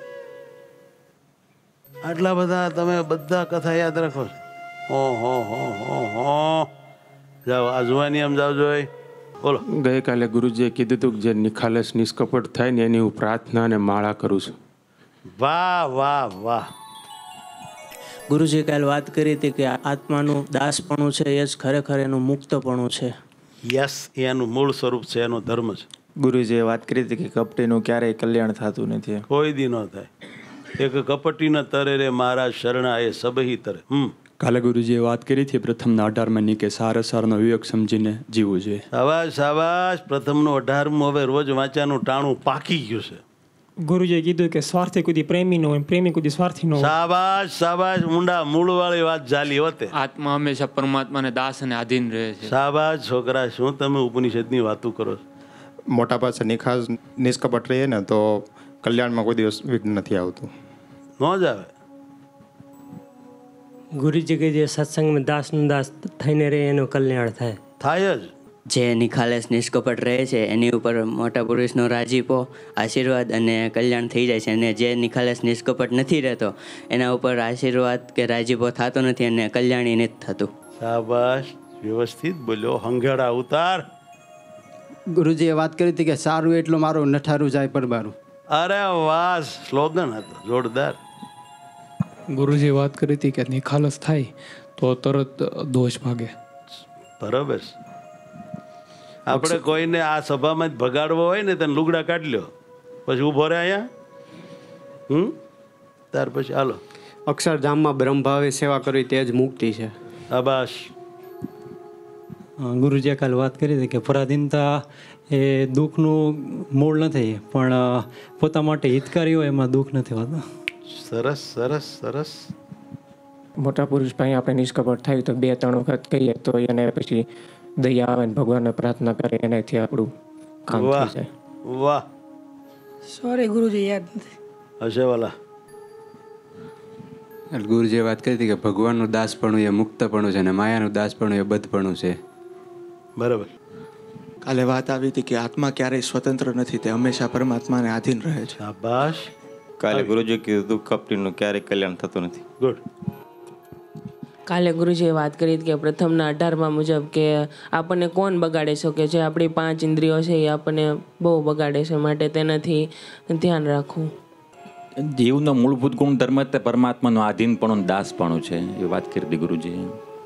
આટલા બધા તમે બધા કથા યાદ રાખો છો? હો હો હો હો હો જાઓ આ જુવાની આમ જાઓ જોઈ. બોલો. ગઈકાલે ગુરુજીએ કીધું હતું કે જે નિખાલસ નિષ્કપટ થાય ને એની હું પ્રાર્થના અને માળા કરું છું. વાહ વાહ વાહ. ગુરુજી કાલે વાત કરી હતી કે આત્માનું દાસપણું છે એ જ ખરેખર એનું મુક્તપણું છે. યસ, એનું મૂળ સ્વરૂપ છે, એનો ધર્મ છે. ગુરુજીએ વાત કરી હતી કે કપટીનું ક્યારેય કલ્યાણ થતું નથી. કોઈ દી ન થાય. એક કપટી ન તરે રે મારા શરણા એ સબહી તરે. હમ કાલે ગુરુજીએ વાત કરી હતી પ્રથમના અઢારમાં ની કે સાર સારનો વિવેક સમજીને જીવવું જોઈએ. શાબાશ શાબાશ. પ્રથમનું અઢારમું હવે રોજ વાંચાનું ટાણું પાકી ગયું છે. ગુરુજીએ કીધું કે સ્વાર્થી કુદી પ્રેમી નો હોય, પ્રેમી કુદી સ્વાર્થી નો હોય. શાબાશ શાબાશ. ઊંડા મૂળ વાળી વાત જાલી હોતે. આત્મા હંમેશા પરમાત્માને દાસ અને આધીન રહે છે. શાબાશ છોકરા, શું તમે ઉપનિષદની વાતો કરો છો? મોટા પાસે નિખાસ નિષ્કપટ રહીએ ને તો કલ્યાણમાં કોઈ દિવસ વિઘ્ન નથી આવતું. ન જ આવે. ગુરુજી કે જે સત્સંગમાં દાસનું દાસ થઈને રહે એનું કલ્યાણ થાય. થાય જ. જે નિખાલસ નિષ્કપટ રહે છે એની ઉપર મોટા પુરુષનો રાજીપો, આશીર્વાદ અને કલ્યાણ થઈ જાય છે. અને જે નિખાલસ નિષ્કપટ નથી રહેતો એના ઉપર આશીર્વાદ કે રાજીપો થતો નથી અને કલ્યાણી નથી થતું. શાબાશ, વ્યવસ્થિત બોલ્યો. હંગેડા ઉતાર. ગુરુજીએ વાત કરી હતી કે સારું એટલું મારું નઠારું જાય પરબારું. અરે વાહ, સ્લોગન હતો જોરદાર. ગુરુજીએ વાત કરી હતી કે નિખાલસ થાય તો તરત દોષ ભાગે. બરોબર. આપણે કોઈને આ સભામાં જ ભગાડવો હોય ને તેને લુગડા કાઢી લ્યો, પછી ઊભો રહે અહીંયા. હમ ત્યાર પછી હાલો. અક્ષરધામમાં બ્રહ્મભાવે સેવા કરવી તે જ મુક્તિ છે. શાબાશ. ગુરુજીએ કાલે વાત કરી હતી કે પરાધીનતા એ દુઃખનું મૂળ નથી, પણ પોતા માટે હિતકારી હોય એમાં દુઃખ નથી હોતું. સરસ સરસ સરસ. મોટા પુરુષ પાસે આપણે નિષ્કપટ થાય તો બે ત્રણ વખત કહીએ તો એને પછી દયા આવે ને ભગવાનને પ્રાર્થના કરે એનાથી આપણું કામ થઈ જાય. વાહ. સોરી ગુરુજી, યાદ નથી. હશે વાલા. ગુરુજીએ વાત કરી હતી કે ભગવાનનું દાસપણું એ મુક્તપણું છે અને માયાનું દાસપણું એ બધપણું છે. બરાબર. કાલે વાત આવી હતી કે આત્મા ક્યારેય સ્વતંત્ર નથી, તે હંમેશા પરમાત્માને આધીન રહે છે. શાબાશ. કાલે ગુરુજી કીધું કપટીનું ક્યારેય કલ્યાણ થતું નથી. ગુડ. કાલે ગુરુજીએ વાત કરી કે પ્રથમના અઢારમાં મુજબ કે આપણને કોણ બગાડે છે કે જે આપણી પાંચ ઇન્દ્રિયો છે એ આપણને બહુ બગાડે છે, માટે તેનાથી ધ્યાન રાખવું. જીવનો મૂળભૂત ગુણધર્મ તે પરમાત્માનું આધીનપણું દાસપણું છે, એ વાત કરી હતી ગુરુજી.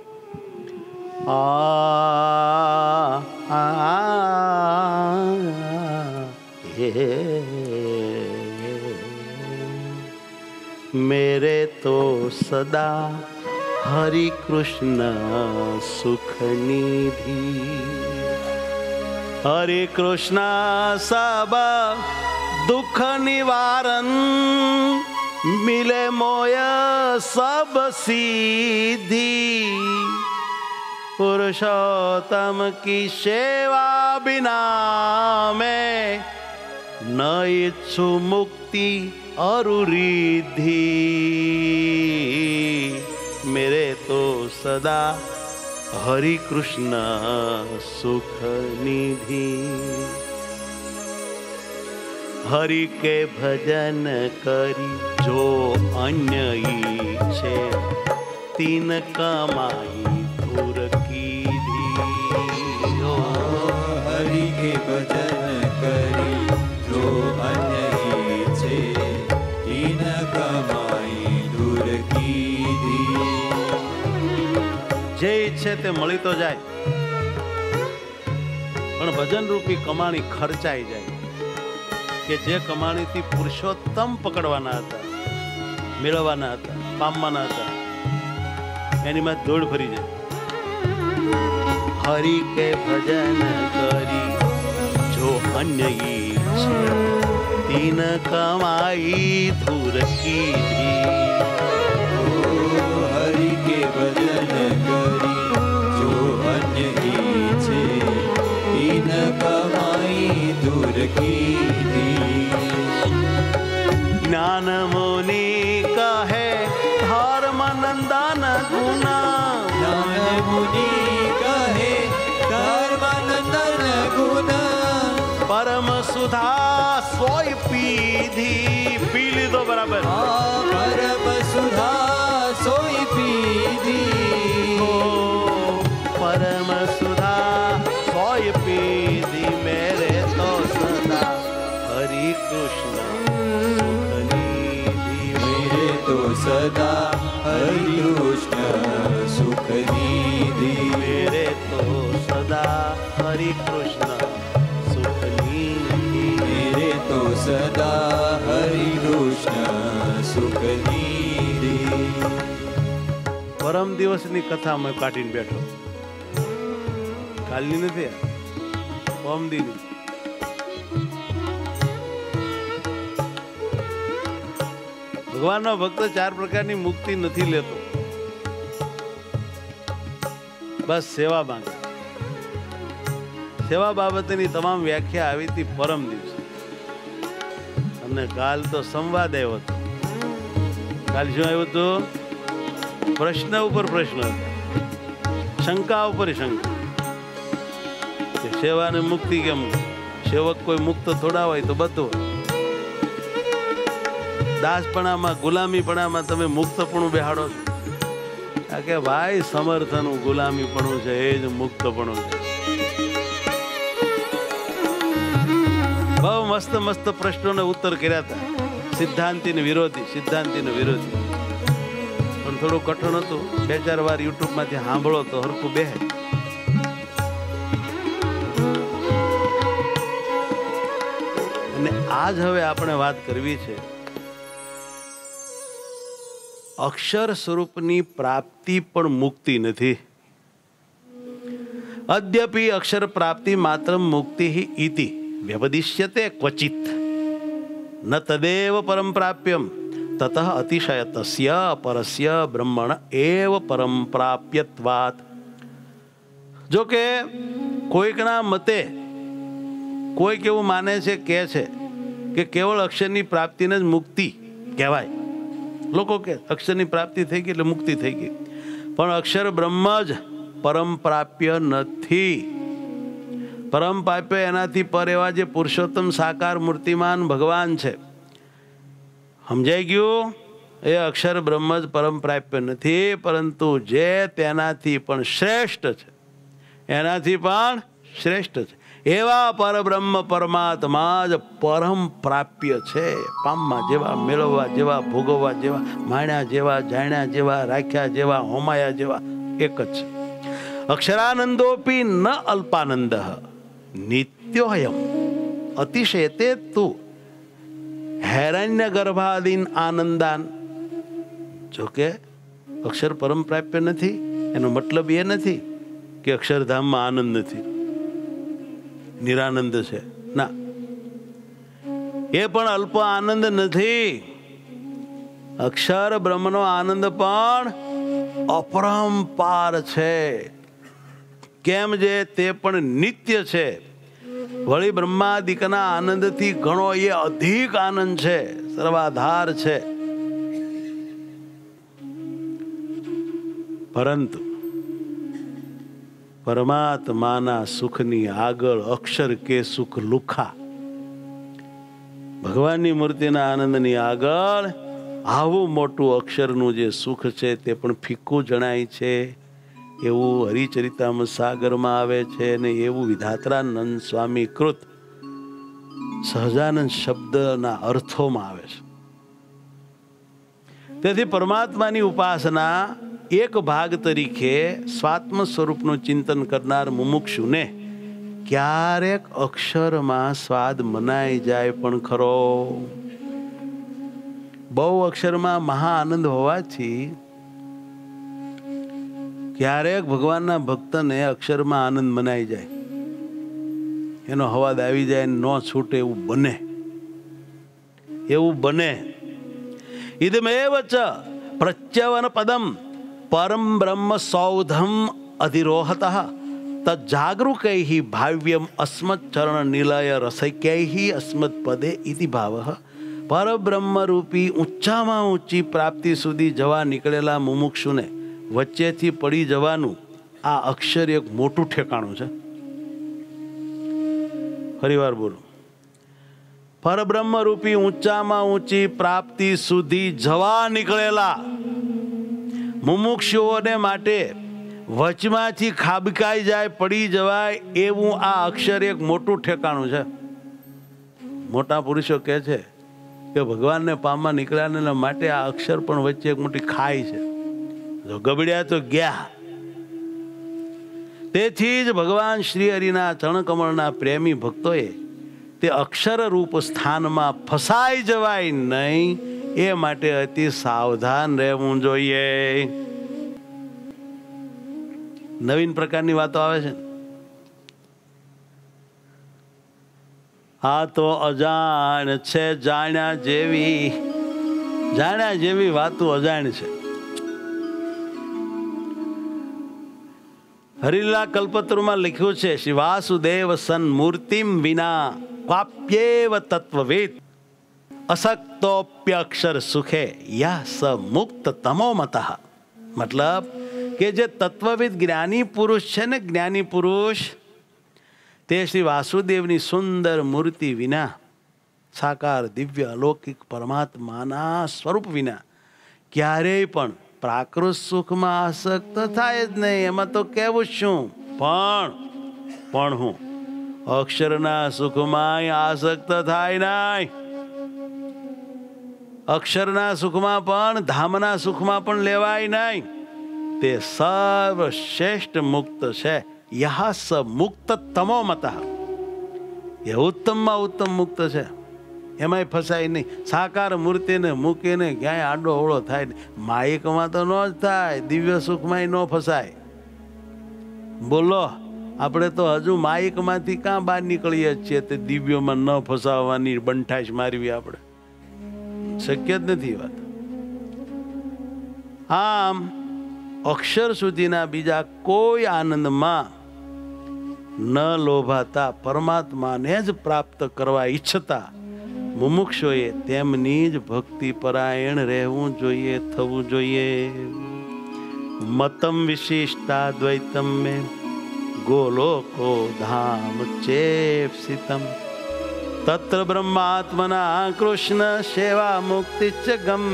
મેરે તો સદા હરિ કૃષ્ણ સુખ નિધિ, હરે કૃષ્ણ સબ દુઃખ નિવારણ, મિલે મોય સબ સિદ્ધિ, પુરુષોત્તમ કી સેવા બિના મેં ન ઈચ્છુ મુક્તિ અરુરિધિ, मेरे तो सदा हरि कृष्ण सुख निधि, हरि के भजन करी जो अन्य ईछे, तीन कमाई धुर की धी. हरि के भजन करी जो अन्य ईछे, છે તે મળી તો જાય, પણ ભજન રૂપી કમાણી ખર્ચાઈ જાય, કે જે કમાણીથી પુરુષોત્તમ પકડવાના હતા, મેળવવાના હતા, પામવાના હતા, એની માં દોડ ફરી જાય. હરિ કે ભજન કરી જો અન્ય ઈચ્છે, તીન કમાઈ ધૂર કીધી. હરિ કે ભજન કરી જો અન્ય ઈચ્છે, તીન કમાઈ ધૂર કીધી. જ્ઞાન મુનિ કહે ધર્મ નંદન ગુના, જ્ઞાન મુનિ કહે ધર્મ નંદન ગુના. પરમ સુધા સોય પીધી. પી લીધો બરાબર. પરમ સુધા સોય પીધી. પરમ સુધા સોય પીધી. મેરે તો સદા હરિ કૃષ્ણ મેરે તો સદા હરિ કૃષ્ણ સુખ નિધિ. મેરે તો સદા હરિ કૃષ્ણ સુખ નિધિ. મેરે તો સદા હરિ કૃષ્ણ સુખ નિધિ. પરમ દિવસની કથા મેં કાઢીને બેઠો, કાલની નથી, પરમ દીની. ભગવાનનો ભક્ત ચાર પ્રકારની મુક્તિ નથી લેતો, બસ સેવા માંગે. સેવા બાબતની તમામ વ્યાખ્યા આવી હતી પરમ દિવસે, અને કાલ તો સંવાદ આવ્યો હતો. કાલ શું આવ્યું હતું? પ્રશ્ન ઉપર પ્રશ્ન હતો, શંકા ઉપર શંકા. કે સેવા ને મુક્તિ કેમ? સેવક કોઈ મુક્ત થોડા હોય તો બધું. દાસપણામાં, ગુલામીપણામાં તમે મુક્તપણું બેહાડો છો. કે ભાઈ સમર્થનું ગુલામીપણું છે, એ જ મુક્તપણું છે. બહુ મસ્ત મસ્ત પ્રશ્નોને ઉત્તર કર્યા હતા, સિદ્ધાંતિને વિરોધી, સિદ્ધાંતિને વિરોધી. પણ થોડું કઠણ હતું. બે ચાર વાર યુટ્યુબમાંથી સાંભળો તો હરખું બેહે. અને આજ હવે આપણે વાત કરવી છે અક્ષર સ્વરૂપની પ્રાપ્તિ પણ મુક્તિ નથી. અદ્યપી અક્ષર પ્રાપ્તિ માત્ર મુક્તિ ઇતિ વ્યવદિશ્યતે ક્વચિત ન તદેવ પરમ પ્રાપ્યમ તતઃ અતિશય તસ્ય પરસ્ય બ્રહ્મણ એવ પરમ પ્રાપ્યત્વાત. જો કે કોઈકના મતે કોઈક એવું માને છે, કહે છે કે કેવળ અક્ષરની પ્રાપ્તિને જ મુક્તિ કહેવાય. લોકો કે અક્ષરની પ્રાપ્તિ થઈ ગઈ એટલે મુક્તિ થઈ ગઈ, પણ અક્ષર બ્રહ્મ જ પરમ પ્રાપ્ય નથી. પરમ પ્રાપ્ય એનાથી પર એવા જે પુરુષોત્તમ સાકાર મૂર્તિમાન ભગવાન છે. સમજાઈ ગયું? એ અક્ષર બ્રહ્મ જ પરમ પ્રાપ્ય નથી, પરંતુ જે તેનાથી પણ શ્રેષ્ઠ છે, એનાથી પણ શ્રેષ્ઠ છે એવા પરબ્રહ્મ પરમાત્મા જ પરમ પ્રાપ્ય છે. પામવા જેવા, મેળવવા જેવા, ભોગવવા જેવા, માણ્યા જેવા, જાણ્યા જેવા, રાખ્યા જેવા, હોમાયા જેવા એક જ છે. અક્ષરાનંદોપી ન અલ્પાનંદ નિત્યોયમ અતિશયતે તું હેરણ્ય ગર્ભાદીન આનંદાન. જોકે અક્ષર પરમ પ્રાપ્ય નથી એનો મતલબ એ નથી કે અક્ષરધામમાં આનંદ નથી, નિરાનંદ છે. ના, એ પણ અલ્પ આનંદ નથી. અક્ષર બ્રહ્મનો આનંદ પણ અપરંપાર છે. કેમ જે તે પણ નિત્ય છે. વળી બ્રહ્માદિકના આનંદથી ઘણો એ અધિક આનંદ છે, સર્વાધાર છે. પરંતુ પરમાત્માના સુખની આગળ અક્ષર કે સુખ લુખા. ભગવાનની મૂર્તિના આનંદની આગળ આવું મોટું અક્ષરનું જે સુખ છે તે પણ ફીકું જણાય છે. એવું હરિચરિતામૃત સાગરમાં આવે છે, અને એવું વિધાત્રાનંદ સ્વામી કૃત સહજાનંદ શબ્દના અર્થોમાં આવે છે. તેથી પરમાત્માની ઉપાસના એક ભાગ તરીકે સ્વાત્મ સ્વરૂપનું ચિંતન કરનાર મુમુક્ષુને ક્યારેક અક્ષરમાં સ્વાદ મનાઈ જાય પણ ખરો. બહુ અક્ષરમાં મહા આનંદ હોવાથી ક્યારેક ભગવાનના ભક્તને અક્ષરમાં આનંદ મનાઈ જાય, એનો હવાદ આવી જાય, ન છૂટે એવું બને, એવું બને. ઇદમેવ ચ પ્રત્યવન પદમ પરમ બ્રહ્મ સૌધમ અધિરોહત તજાગૃકૈ ભાવ્યમ અસ્મચ્ચરણ નિલય રસૈક્યૈ અસ્મદ પદે ઇતિ ભાવ. પરબ્રહ્મ રૂપી ઊંચામાં ઊંચી પ્રાપ્તિ સુધી જવા નીકળેલા મુમુક્ષુને વચ્ચેથી પડી જવાનું આ અક્ષર એક મોટું ઠેકાણું છે. ફરીવાર બોલો. પરબ્રહ્મ રૂપી ઊંચામાં ઊંચી પ્રાપ્તિ સુધી જવા નીકળેલા મુમુક્ષુઓને માટે વચમાંથી ખાબકાઈ જાય, પડી જવાય એવું આ અક્ષર એક મોટું ઠેકાણું છે. મોટા પુરુષો કહે છે કે ભગવાનને પામવા નીકળ્યાને માટે આ અક્ષર પણ વચ્ચે એક મોટી ખાઈ છે. જો ગબડ્યા તો ગયા. તેથી જ ભગવાન શ્રી હરિના ચરણકમળના પ્રેમી ભક્તોએ તે અક્ષર રૂપ સ્થાનમાં ફસાઈ જવાય નહીં એ માટે અતિ સાવધાન રહેવું જોઈએ. નવીન પ્રકારની વાતો આવે છે. આ તો અજાણ છે, જાણ્યા જેવી જાણ્યા જેવી વાતો અજાણ છે. હરિલા કલ્પતરુમાં લખ્યું છે, શ્રી વાસુદેવ સન મૂર્તિમ વિના ક્વાપ્યેવ તત્વવેદ અસક્તોપ્યક્ષર સુખે યા સ મુક્ત તમો મતઃ. મતલબ કે જે તત્વવિદ જ્ઞાની પુરુષ છે ને, જ્ઞાની પુરુષ તે શ્રી વાસુદેવની સુંદર મૂર્તિ વિના, સાકાર દિવ્ય અલૌકિક પરમાત્માના સ્વરૂપ વિના ક્યારેય પણ પ્રાકૃત સુખમાં આસક્ત થાય જ નહીં. એમાં તો કેવું શું, પણ પણ હું અક્ષરના સુખમાં આસક્ત થાય નહીં. અક્ષરના સુખમાં પણ ધામના સુખમાં પણ લેવાય નહીં. તે સર્વશ્રેષ્ઠ મુક્ત છે. યહ સ મુક્ત તમો મતઃ. એ ઉત્તમમાં ઉત્તમ મુક્ત છે, એમાંય ફસાય નહીં. સાકાર મૂર્તિને મૂકીને ક્યાંય આડો ઓળો થાય નહીં. માયિકમાં તો ન જ થાય, દિવ્ય સુખમાં ન ફસાય. બોલો, આપણે તો હજુ માયિકમાંથી ક્યાં બહાર નીકળીએ છીએ તે દિવ્યોમાં ન ફસાવવાની બંઠાશ મારવી આપણે શક્ય જ નથી વાત. આમ અક્ષર સુધીના બીજા કોઈ આનંદમાં ન લોભાતા પરમાત્માને જ પ્રાપ્ત કરવા ઈચ્છતા મુમુક્ષોએ તેમની જ ભક્તિ પરાયણ રહેવું જોઈએ, થવું જોઈએ. મતમ વિશિષ્ટા દ્વૈતમ મે ગોલોકો ધામ ચેપ્સિતમ તત્ર બ્રહ્માત્મના કૃષ્ણ સેવા મુક્તિ ચ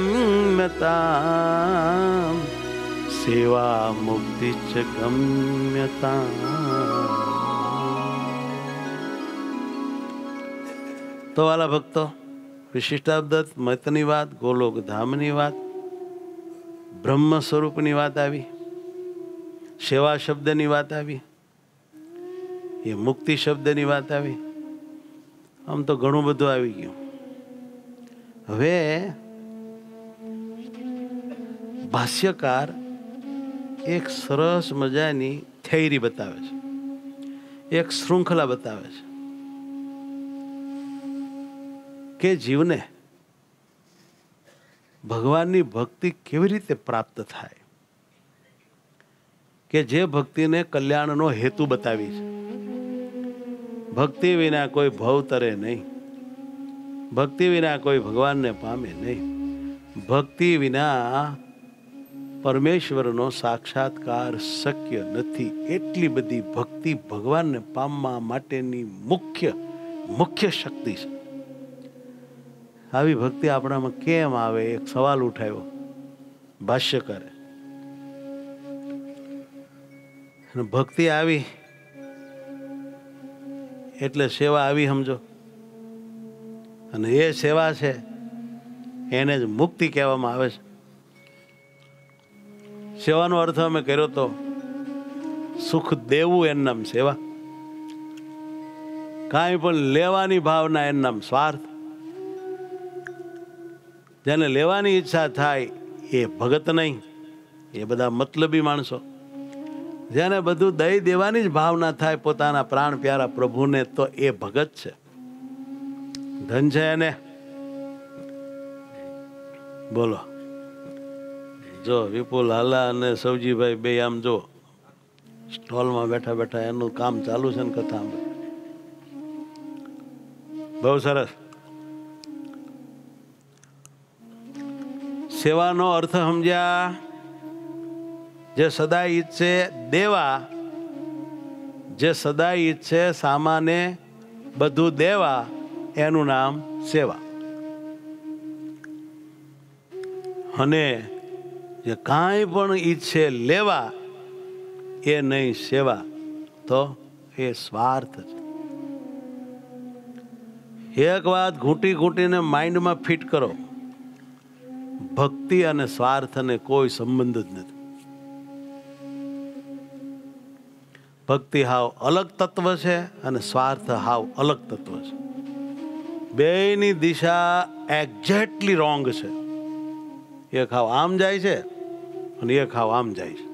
ગમ્યતા. સેવા મુક્તિ ચ ગમ્યતા. તો વાલા ભક્તો, વિશિષ્ટાદ્વૈત મતની વાત, ગોલોક ધામની વાત, બ્રહ્મ સ્વરૂપની વાત આવી, સેવા શબ્દની વાત આવી, એ મુક્તિ શબ્દની વાત આવી. આમ તો ઘણું બધું આવી ગયું. હવે ભાષ્યકાર એક સરસ મજાની થિયરી બતાવે છે, એક શૃંખલા બતાવે છે કે જીવને ભગવાનની ભક્તિ કેવી રીતે પ્રાપ્ત થાય, કે જે ભક્તિને કલ્યાણનો હેતુ બતાવી છે. ભક્તિ વિના કોઈ ભવ તરે નહીં, ભક્તિ વિના કોઈ ભગવાનને પામે નહીં, ભક્તિ વિના પરમેશ્વરનો સાક્ષાત્કાર શક્ય નથી. એટલી બધી ભક્તિ ભગવાનને પામવા માટેની મુખ્ય મુખ્ય શક્તિ છે. આવી ભક્તિ આપણામાં કેમ આવે, એક સવાલ ઉઠાવ્યો ભાષ્યકારે. ભક્તિ આવી એટલે સેવા આવી સમજો, અને એ સેવા છે એને જ મુક્તિ કહેવામાં આવે છે. સેવાનો અર્થ અમે કર્યો તો સુખ દેવું એનું નામ સેવા, કાંઈ પણ લેવાની ભાવના એનું નામ સ્વાર્થ. જેને લેવાની ઈચ્છા થાય એ ભગત નહીં, એ બધા મતલબી માણસો. જેને બધું દઈ દેવાની જ ભાવના થાય પોતાના પ્રાણ પ્યારા પ્રભુને, તો એ ભગત છે, ધન છે એને. બોલો, જો વિપુલ હાલા અને સૌજીભાઈ બે આમ જો સ્ટોલમાં બેઠા બેઠા એનું કામ ચાલુ છે ને કથા. બહુ સરસ. સેવાનો અર્થ સમજ્યા? જે સદાય ઈચ્છે દેવા, જે સદાય ઈચ્છે સામાને બધું દેવા, એનું નામ સેવા. અને જે કાંઈ પણ ઈચ્છે લેવા, એ નહીં સેવા, તો એ સ્વાર્થ છે. એક વાત ઘૂંટી ઘૂંટીને માઇન્ડમાં ફિટ કરો, ભક્તિ અને સ્વાર્થને કોઈ સંબંધ જ નથી. ભક્તિ હાવ અલગ તત્વ છે અને સ્વાર્થ હાવ અલગ તત્વ છે. બેયની દિશા એક્ઝેક્ટલી રોંગ છે. એક હાવ આમ જાય છે અને એક હાવ આમ જાય છે.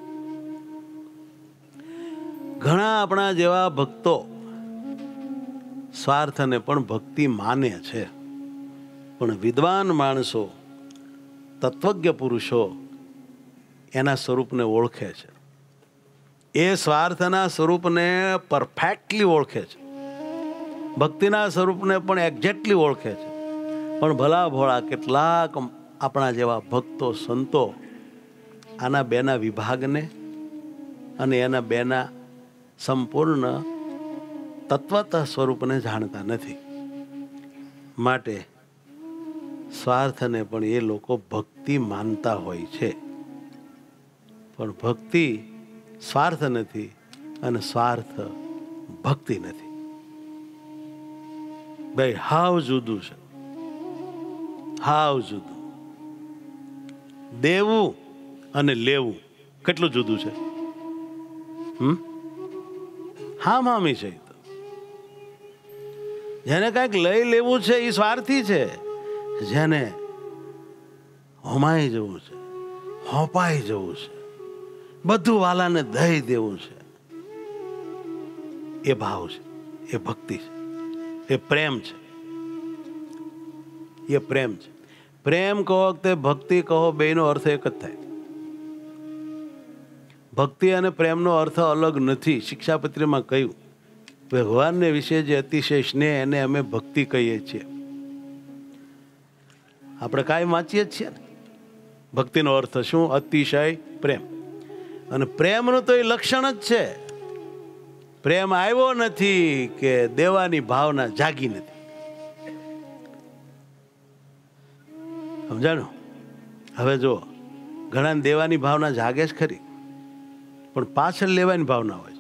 ઘણા આપણા જેવા ભક્તો સ્વાર્થને પણ ભક્તિ માને છે, પણ વિદ્વાન માણસો, તત્વજ્ઞ પુરુષો એના સ્વરૂપને ઓળખે છે. એ સ્વાર્થના સ્વરૂપને પરફેક્ટલી ઓળખે છે, ભક્તિના સ્વરૂપને પણ એક્ઝેક્ટલી ઓળખે છે. પણ ભલા ભોળા કેટલાક આપણા જેવા ભક્તો, સંતો આના બેના વિભાગને અને એના બેના સંપૂર્ણ તત્વત સ્વરૂપને જાણતા નથી. માટે સ્વાર્થને પણ એ લોકો ભક્તિ માનતા હોય છે, પણ ભક્તિ સ્વાર્થ નથી અને સ્વાર્થ ભક્તિ નથી. ભાઈ હાવ જુદું છે, હાવ જુદું. દેવું અને લેવું કેટલું જુદું છે. હમ હા મામી છે. જેને કાંઈક લઈ લેવું છે એ સ્વાર્થી છે. જેને હોમાઈ જવું છે, હોપાઈ જવું છે, બધું વાલાને દઈ દેવું છે, એ ભાવ છે, એ ભક્તિ છે, એ પ્રેમ છે, એ પ્રેમ છે. પ્રેમ કહો કે ભક્તિ કહો, બેનો અર્થ એક જ થાય. ભક્તિ અને પ્રેમનો અર્થ અલગ નથી. શિક્ષાપત્રીમાં કહ્યું, ભગવાનને વિશે જે અતિશય સ્નેહ એને અમે ભક્તિ કહીએ છીએ. આપણે કાંઈ વાંચીએ જ છીએ ને. ભક્તિનો અર્થ શું? અતિશય પ્રેમ. અને પ્રેમનું તો એ લક્ષણ જ છે. પ્રેમ આવ્યો નથી કે દેવાની ભાવના જાગી નથી. સમજાણું? હવે જો ઘણા દેવાની ભાવના જાગે જ ખરી, પણ પાછળ લેવાની ભાવના હોય.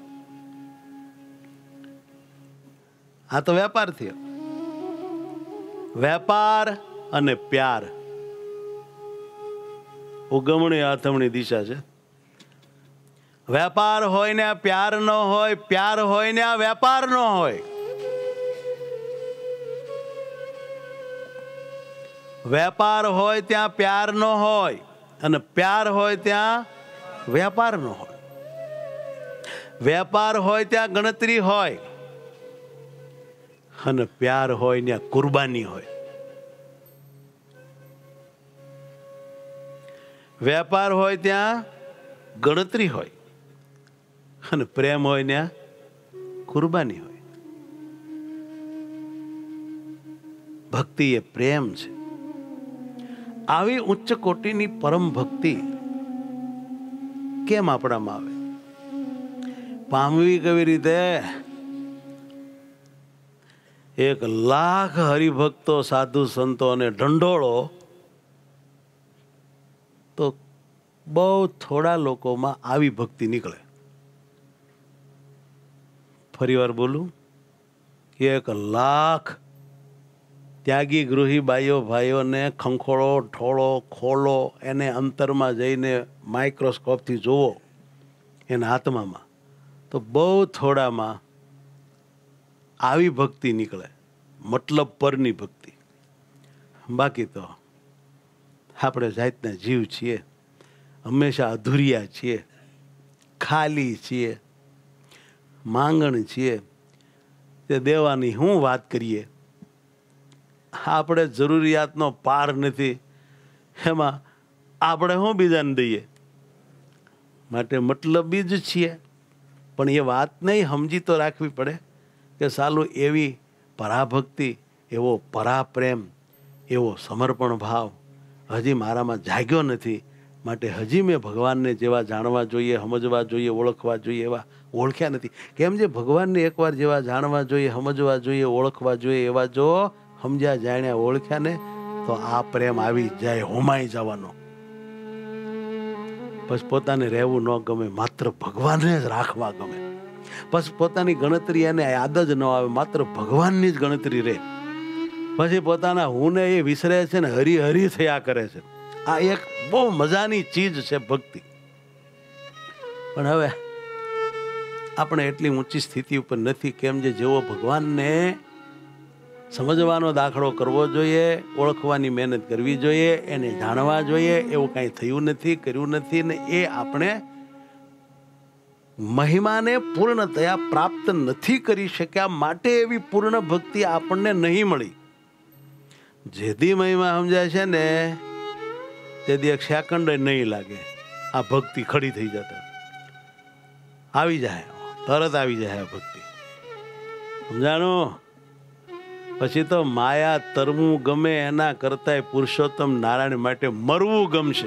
આ તો વેપાર થયો. વેપાર અને પ્યાર ઉગમણી આથમણી દિશા છે. વેપાર હોય ને આ પ્યાર ન હોય, પ્યાર હોય ને આ વેપાર ન હોય. વેપાર હોય ત્યાં પ્યાર ન હોય, અને પ્યાર હોય ત્યાં વેપાર ન હોય. વેપાર હોય ત્યાં ગણતરી હોય, અને પ્યાર હોય ત્યાં કુરબાની હોય. વેપાર હોય ત્યાં ગણતરી હોય, અને પ્રેમ હોય ત્યાં કુરબાની હોય. ભક્તિ એ પ્રેમ છે. આવી ઉચ્ચ કોટીની પરમ ભક્તિ કેમ આપણામાં આવે? પામવી કેવી રીતે? એક લાખ હરિભક્તો, સાધુ સંતો અને ઢંઢોળો તો બહુ થોડા લોકોમાં આવી ભક્તિ નીકળે. ફરી વાર બોલું, એક લાખ ત્યાગી ગૃહી બાઈઓ ભાઈઓને ખંખોળો ઠોળો ખોલો, એને અંતરમાં જઈને માઇક્રોસ્કોપથી જુઓ એના આત્મામાં, તો બહુ થોડામાં આવી ભક્તિ નીકળે, મતલબ પરની ભક્તિ. બાકી તો આપણે જાતના જીવ છીએ, હંમેશા અધૂરિયા છીએ, ખાલી છીએ, માંગણ છીએ. તે દેવાની શું વાત કરીએ, આપણે જરૂરિયાતનો પાર નથી, એમાં આપણે શું બીજાને દઈએ? માટે મતલબી જ છીએ. પણ એ વાત નહીં સમજી તો રાખવી પડે કે સાલું એવી પરાભક્તિ, એવો પરાપ્રેમ, એવો સમર્પણ ભાવ હજી મારામાં જાગ્યો નથી. માટે હજી મેં ભગવાનને જેવા જાણવા જોઈએ, સમજવા જોઈએ, ઓળખવા જોઈએ એવા ઓળખ્યા નથી. કેમ જે ભગવાનને એકવાર જેવા જાણવા જોઈએ, સમજવા જોઈએ, ઓળખવા જોઈએ એવા જો સમજ્યા, જાણ્યા, ઓળખ્યા ને તો આ પ્રેમ આવી જાય, હોમાઈ જવાનો. પછી પોતાને રહેવું ન ગમે, માત્ર ભગવાનને જ રાખવા ગમે. પછી પોતાની ગણતરી એને યાદ જ ન આવે, માત્ર ભગવાનની જ ગણતરી રહે. પછી પોતાના હુંને એ વિસરે છે ને હરી હરી થયા કરે છે. આ એક બહુ મજાની ચીજ છે ભક્તિ. પણ હવે આપણે એટલી ઊંચી સ્થિતિ ઉપર નથી. કેમ જે જેવો ભગવાનને સમજવાનો દાખલો કરવો જોઈએ, ઓળખવાની મહેનત કરવી જોઈએ, એને જાણવા જોઈએ, એવું કાંઈ થયું નથી, કર્યું નથી. ને એ આપણે મહિમાને પૂર્ણતયા પ્રાપ્ત નથી કરી શક્યા, માટે એવી પૂર્ણ ભક્તિ આપણને નહીં મળી. જેથી મહિમા સમજાય છે ને તેથી એક સેકન્ડ નહીં લાગે, આ ભક્તિ ખડી થઈ જતા આવી જાય, તરત આવી જાય આ ભક્તિ. સમજાણું? પછી તો માયા તરવું ગમે, એના કરતા પુરુષોત્તમ નારાયણ માટે મરવું ગમશે.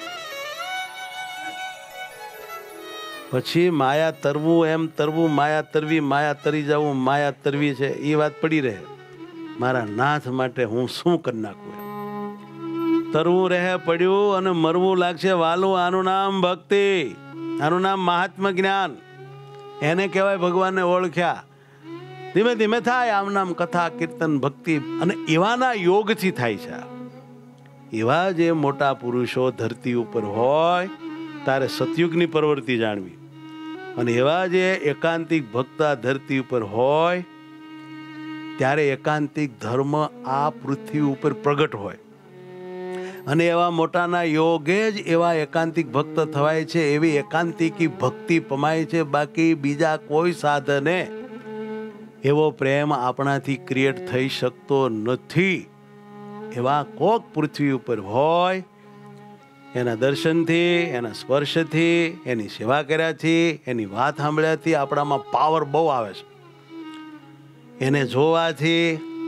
પછી માયા તરવું, એમ તરવું, માયા તરવી, માયા તરી જવું, માયા તરવી છે એ વાત પડી રહે. મારા નાથ માટે હું શું કરી નાખું? તરવું રહે પડ્યું અને મરવું લાગશે વાલું. આનું નામ ભક્તિ, આનું નામ મહાત્મા જ્ઞાન. એને કહેવાય ભગવાનને ઓળખ્યા. ધીમે ધીમે થાય આમ નામ કથા કીર્તન ભક્તિ, અને એવાના યોગથી થાય છે. એવા જે મોટા પુરુષો ધરતી ઉપર હોય તારે સતયુગની પ્રવૃત્તિ જાણવી, અને એવા જે એકાંતિક ભક્તા ધરતી ઉપર હોય ત્યારે એકાંતિક ધર્મ આ પૃથ્વી ઉપર પ્રગટ હોય. અને એવા મોટાના યોગે જ એવા એકાંતિક ભક્ત થવાય છે, એવી એકાંતિકી ભક્તિ પમાય છે. બાકી બીજા કોઈ સાધને એવો પ્રેમ આપણાથી ક્રિએટ થઈ શકતો નથી. એવા કોક પૃથ્વી ઉપર હોય, એના દર્શનથી, એના સ્પર્શથી, એની સેવા કર્યાથી, એની વાત સાંભળ્યાથી આપણામાં પાવર બહુ આવે છે. એને જોવાથી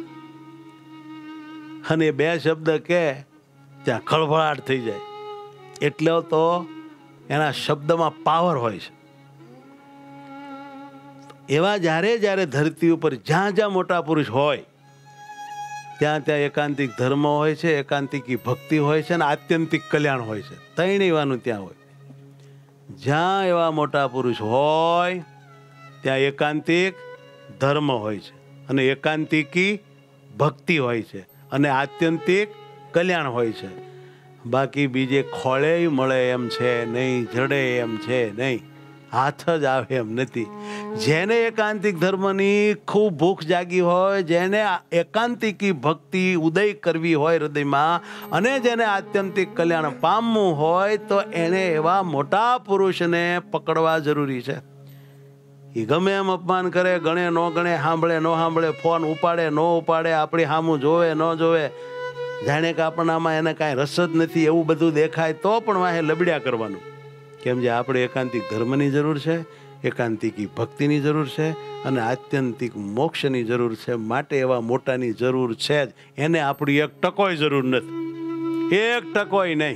અને બે શબ્દ કે ત્યાં ખળભળાટ થઈ જાય, એટલે તો એના શબ્દમાં પાવર હોય છે. એવા જ્યારે જ્યારે ધરતી ઉપર જ્યાં જ્યાં મોટા પુરુષ હોય ત્યાં ત્યાં એકાંતિક ધર્મ હોય છે, એકાંતિકી ભક્તિ હોય છે, અને આત્યંતિક કલ્યાણ હોય છે. ત્રણેય એવાનું ત્યાં હોય. જ્યાં એવા મોટા પુરુષ હોય ત્યાં એકાંતિક ધર્મ હોય છે, અને એકાંતિકી ભક્તિ હોય છે, અને આત્યંતિક કલ્યાણ હોય છે. બાકી બીજે ખોળે મળે એમ છે નહીં, જડે એમ છે નહીં, હાથ જ આવે એમ નથી. જેને એકાંતિક ધર્મની ખૂબ ભૂખ જાગી હોય, જેને એકાંતિકી ભક્તિ ઉદય કરવી હોય હૃદયમાં, અને જેને આત્યંતિક કલ્યાણ પામવું હોય, તો એને એવા મોટા પુરુષને પકડવા જરૂરી છે. એ ગમે એમ અપમાન કરે, ગણે ન ગણે, સાંભળે ન સાંભળે, ફોન ઉપાડે ન ઉપાડે, આપણી સામું જોવે ન જોવે, જાણે કે આપણામાં એને કાંઈ રસ જ નથી એવું બધું દેખાય, તો પણ વાહે લબડ્યા કરવાનું. કેમ જે આપણે એકાંતિક ધર્મની જરૂર છે, એકાંતિકી ભક્તિની જરૂર છે, અને આત્યંતિક મોક્ષની જરૂર છે. માટે એવા મોટાની જરૂર છે જ. એને આપણી એક ટકોય જરૂર નથી, એક ટકોય નહીં.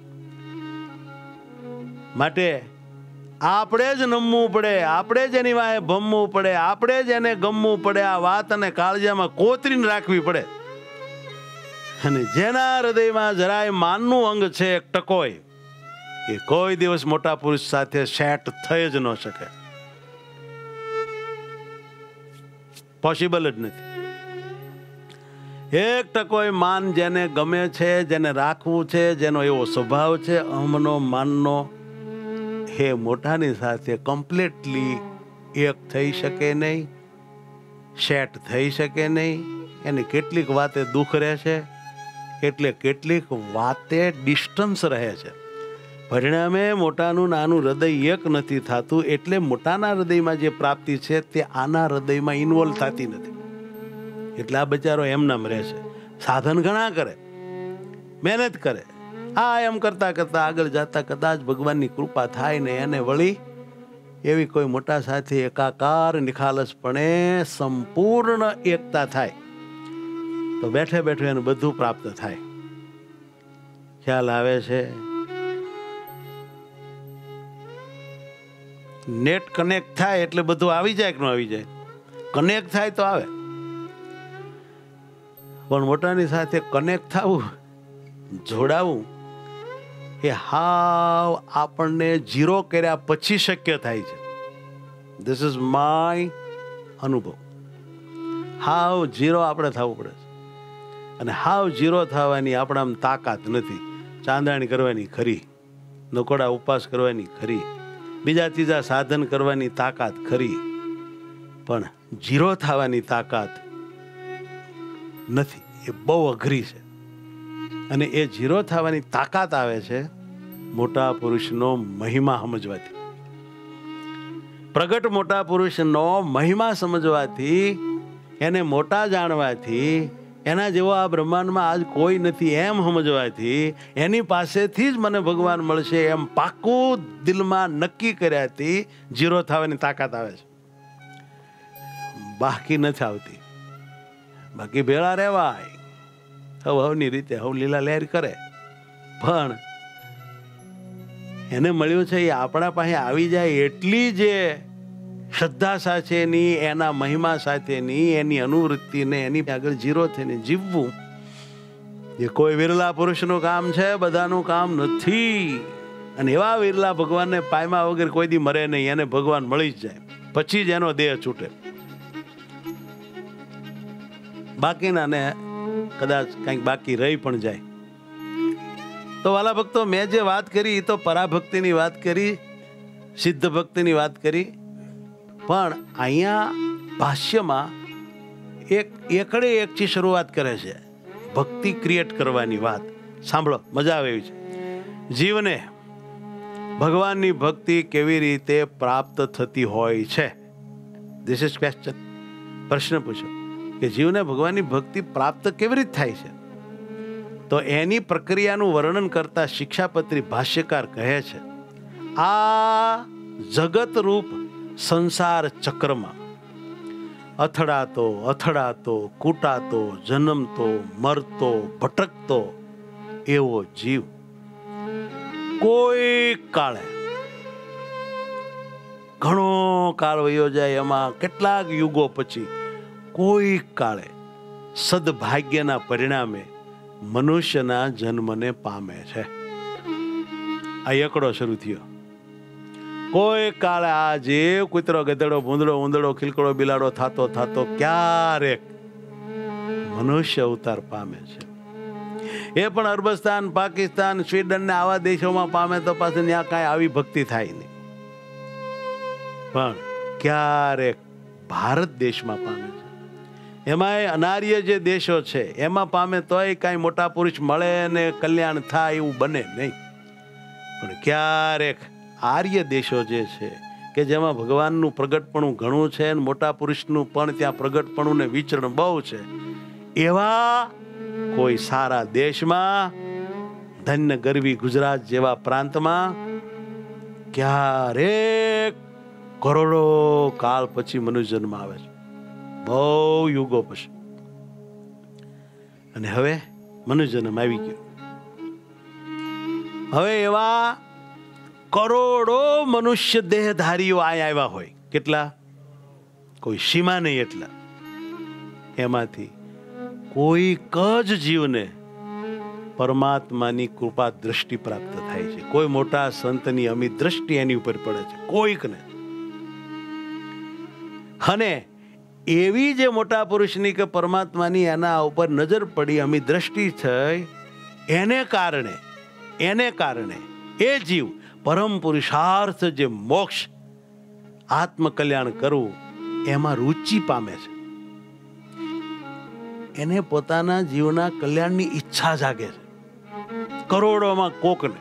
માટે આપણે જ નમવું પડે, આપણે જ એની વાહે ભમવું પડે, આપણે જ એને ગમવું પડે. આ વાત અને કાળજામાં કોતરીને રાખવી પડે. અને જેના હૃદયમાં જરાય માનનું અંગ છે એક ટકોય, એ કોઈ દિવસ મોટા પુરુષ સાથે સેટ થઈ જ ન શકે. પોસિબલ જ નથી. એક ટકોય માન જેને ગમે છે, જેને રાખવું છે, જેનો એવો સ્વભાવ છે અહમનો માનનો, એ મોટાની સાથે કમ્પ્લીટલી એક થઈ શકે નહીં, સેટ થઈ શકે નહીં. એની કેટલીક વાતે દુઃખ રહે છે, એટલે કેટલીક વાતે ડિસ્ટન્સ રહે છે. પરિણામે મોટાનું નાનું હૃદય એક નથી થતું. એટલે મોટાના હૃદયમાં જે પ્રાપ્તિ છે તે આના હૃદયમાં ઇન્વોલ્વ થતી નથી. એટલે આ બચારો એમનામ રહે છે. સાધન ઘણા કરે, મહેનત કરે, આ એમ કરતા કરતા આગળ જતા કદાચ ભગવાનની કૃપા થાય ને એને વળી એવી કોઈ મોટા સાથે એકાકાર નિખાલસપણે સંપૂર્ણ એકતા થાય તો બેઠે બેઠે એને બધું પ્રાપ્ત થાય. ખ્યાલ આવે છે? નેટ કનેક્ટ થાય એટલે બધું આવી જાય કે ન આવી જાય? કનેક્ટ થાય તો આવે. પણ મોટાની સાથે કનેક્ટ થવું, જોડાવું, એ હાવ આપણને જીરો કર્યા પછી શક્ય થાય છે. ધીસ ઇઝ માય અનુભવ. હાવ જીરો આપણે થવું પડે છે. અને હાવ જીરો થવાની આપણામાં તાકાત નથી. ચાંદાણી કરવાની ખરી, નકોડા ઉપવાસ કરવાની ખરી, બીજા ત્રીજા સાધન કરવાની તાકાત ખરી, પણ જીરો થવાની તાકાત નથી. એ બહુ અઘરી છે. અને એ જીરો થવાની તાકાત આવે છે મોટા પુરુષનો મહિમા સમજવાથી. પ્રગટ મોટા પુરુષનો મહિમા સમજવાથી, એને મોટા જાણવાથી, એના જેવો આ બ્રહ્માંડમાં આજ કોઈ નથી એમ સમજવાથી, એની પાસેથી જ મને ભગવાન મળશે એમ પાકું દિલમાં નક્કી કર્યાથી જીરો થવાની તાકાત આવે છે. બાકી નથી આવતી. બાકી ભેળા રહેવાય હવ હવની રીતે, હવ લીલા લહેર કરે, પણ એને મળ્યું છે એ આપણા પાસે આવી જાય એટલી જે શ્રદ્ધા સાથેની, એના મહિમા સાથેની, એની અનુવૃત્તિને એની આગળ જીરો થઈને જીવવું એ કોઈ વિરલા પુરુષનું કામ છે, બધાનું કામ નથી. અને એવા વિરલા ભગવાનને પામ્યા વગર કોઈ દી મરે નહીં. એને ભગવાન મળી જ જાય, પછી જ એનો દેહ છૂટે. બાકીના ને કદાચ કંઈક બાકી રહી પણ જાય. તો વાલા ભક્તો, મેં જે વાત કરી એ તો પરાભક્તિની વાત કરી, સિદ્ધ ભક્તિની વાત કરી. પણ અહીંયા ભાષ્યમાં એક એકડે એકથી શરૂઆત કરે છે ભક્તિ ક્રિએટ કરવાની વાત. સાંભળો, મજા આવે એવી છે. જીવને ભગવાનની ભક્તિ કેવી રીતે પ્રાપ્ત થતી હોય છે? This is question. પ્રશ્ન પૂછો કે જીવને ભગવાનની ભક્તિ પ્રાપ્ત કેવી રીતે થાય છે? તો એની પ્રક્રિયાનું વર્ણન કરતા શિક્ષાપત્રી ભાષ્યકાર કહે છે, આ જગત રૂપ સંસાર ચક્રમાં અથડાતો અથડાતો કૂટાતો જન્મતો મરતો ભટકતો એવો જીવ કોઈ કાળે, ઘણો કાળ વયો જાય, એમાં કેટલાક યુગો પછી કોઈ કાળે સદભાગ્યના પરિણામે મનુષ્યના જન્મને પામે છે. આ એકડો શરૂ થયો. કોઈ કાળે આ જીવ કૂતરો, ગધેડો, ભૂંદડો, ઉંદડો, ખીલકડો, બિલાડો થાતો થાતો ક્યારેક મનુષ્ય અવતાર પામે છે. એ પણ અરબસ્તાન, પાકિસ્તાન, સ્વીડન ને આવા દેશોમાં પામે તો પાછું ત્યાં કાંઈ આવી ભક્તિ થાય નહીં. પણ ક્યારેક ભારત દેશમાં પામે છે. એમાંય અનાર્ય જે દેશો છે એમાં પામે તોય કાંઈ મોટા પુરુષ મળે ને કલ્યાણ થાય એવું બને નહીં. પણ ક્યારેક આર્ય દેશો જે છે કે જેમાં ભગવાનનું પ્રગટપણું ઘણું છે અને મોટા પુરુષનું પણ ત્યાં પ્રગટપણું ને વિચરણ બહુ છે, એવા કોઈ સારા દેશમાં, ધન્ય ગરવી ગુજરાત જેવા પ્રાંતમાં ક્યારેક કરોડો કાળ પછી મનુષ્ય જન્મ આવે છે, બહુ યુગો પછી. અને હવે મનુષ્ય જન્મ આવી ગયો. હવે એવા કરોડો મનુષ્ય દેહધારીઓ આય આવ્યા હોય. કેટલા? કોઈ સીમા નહીં એટલા. એમાંથી કોઈક જ જીવને પરમાત્માની કૃપા દ્રષ્ટિ પ્રાપ્ત થાય છે. કોઈ મોટા સંતની અમિત દ્રષ્ટિ એની ઉપર પડે છે, કોઈકને. અને એવી જે મોટા પુરુષની કે પરમાત્માની એના ઉપર નજર પડી, અમી દ્રષ્ટિ થઈ, એને કારણે એને કારણે એ જીવ પરમ પુરુષાર્થ જે મોક્ષ આત્મકલ્યાણ કરવું એમાં રુચિ પામે છે. એને પોતાના જીવના કલ્યાણની ઈચ્છા જાગે છે, કરોડોમાં કોકને.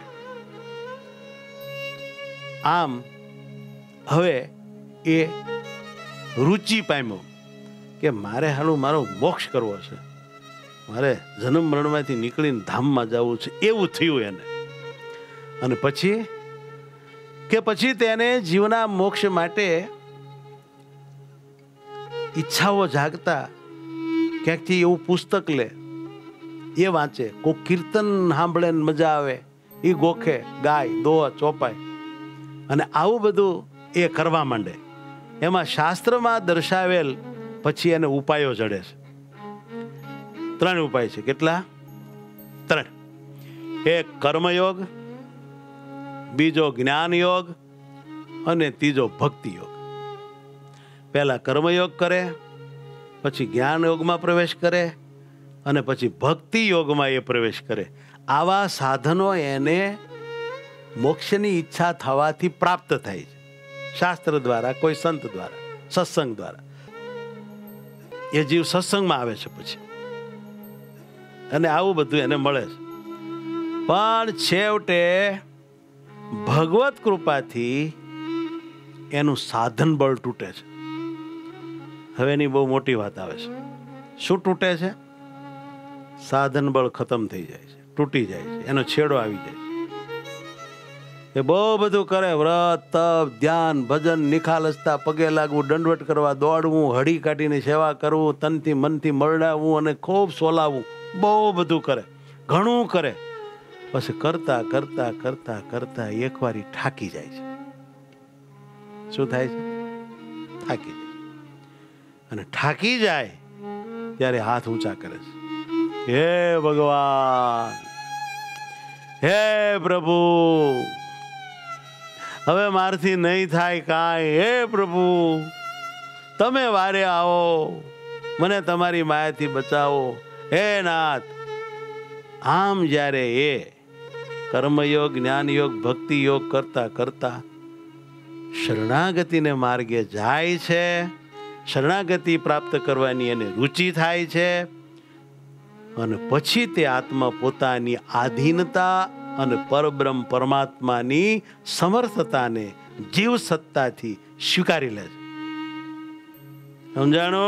આમ હવે એ રુચિ પામ્યો કે મારે હાલું મારો મોક્ષ કરવો છે, મારે જન્મ મરણમાંથી નીકળીને ધામમાં જવું છે, એવું થયું એને. અને પછી કે પછી તેને જીવના મોક્ષ માટે ઈચ્છાઓ જાગતા ક્યાંકથી એવું પુસ્તક લે, એ વાંચે, કોઈ કીર્તન સાંભળે ને મજા આવે એ ગોખે, ગાય દોહ ચોપાય, અને આવું બધું એ કરવા માંડે. એમાં શાસ્ત્રમાં દર્શાવેલ પછી એને ઉપાયો જડે છે. ત્રણ ઉપાય છે. કેટલા? ત્રણ. એક કર્મયોગ, બીજો જ્ઞાન યોગ અને ત્રીજો ભક્તિ યોગ. પહેલા કર્મયોગ કરે, પછી જ્ઞાન યોગમાં પ્રવેશ કરે અને પછી ભક્તિ યોગમાં એ પ્રવેશ કરે. આવા સાધનો એને મોક્ષની ઈચ્છા થવાથી પ્રાપ્ત થાય છે, શાસ્ત્ર દ્વારા, કોઈ સંત દ્વારા, સત્સંગ દ્વારા. એ જીવ સત્સંગમાં આવે છે પછી, અને આવું બધું એને મળે છે. પણ છેવટે ભગવત કૃપાથી એનું સાધન બળ તૂટે છે. હવે એની બહુ મોટી વાત આવે છે. શું તૂટે છે? સાધન બળ ખતમ થઈ જાય છે, તૂટી જાય છે, એનો છેડો આવી જાય છે. એ બહુ બધું કરે, વ્રત, તપ, ધ્યાન, ભજન, નિખાલસતા, પગે લાગવું, દંડવટ કરવા, દોડવું, હળી કાઢીને સેવા કરવું, તનથી મનથી મરડાવવું અને ખૂબ સોલાવવું, બહુ બધું કરે, ઘણું કરે. પછી કરતા કરતા કરતા કરતા એકવાર ઈ થાકી જાય છે. શું થાય છે? થાકી જાય. અને થાકી જાય ત્યારે હાથ ઊંચા કરે છે, હે ભગવાન, હે પ્રભુ, હવે મારથી નહીં થાય કાંઈ, હે પ્રભુ તમે વારે આવો, મને તમારી માયાથી બચાવો, હે નાથ. આમ જ્યારે એ કર્મયોગ, જ્ઞાન યોગ, ભક્તિ યોગ કરતા કરતા શરણાગતિને માર્ગે જાય છે, શરણાગતિ પ્રાપ્ત કરવાની એને રુચિ થાય છે, અને પછી તે આત્મા પોતાની આધીનતા અને પરબ્રહ્મ પરમાત્માની સમર્થતાને જીવ સત્તાથી સ્વીકારી લે છે. સમજાણો?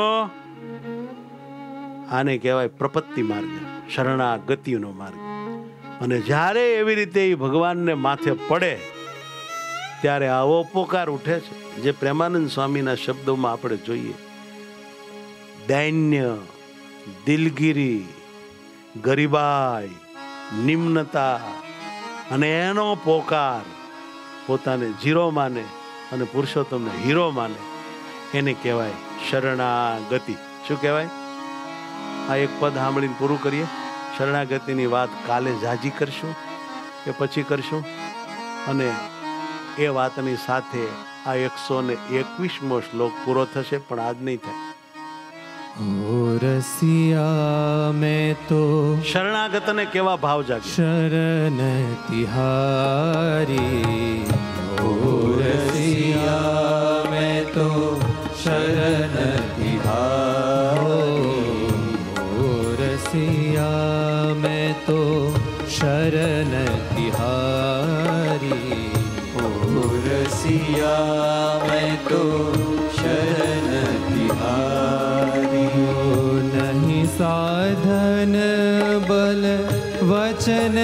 આને કહેવાય પ્રપત્તિ માર્ગ, શરણાગતિનો માર્ગ. અને જ્યારે એવી રીતે એ ભગવાનને માથે પડે ત્યારે આવો પોકાર ઉઠે છે, જે પ્રેમાનંદ સ્વામીના શબ્દોમાં આપણે જોઈએ, દૈન્ય, દિલગીરી, ગરીબાઈ, નિમ્નતા, અને એનો પોકાર પોતાને જીરો માને અને પુરુષોત્તમને હીરો માને, એને કહેવાય શરણાગતિ. શું કહેવાય? આ એક પદ સાંભળીને પૂરું કરીએ. શરણાગતિની વાત કાલે જાજી કરશું કે પછી કરશું, અને એ વાતની સાથે આ એકસો ને એકવીસમો શ્લોક પૂરો થશે, પણ આજ નહીં થાય. ઓ રસિયા મેં તો શરણાગતને કેવા ભાવ જાગે? શરણ તિહારી. ઓ રસિયા મેં તો શરણ તિહારી. ઓ રસિયા મેં તો શરણ તિહારી. ઓ રસિયા મેં તો શરણ તિહારી. નહીં સાધન બલ વચન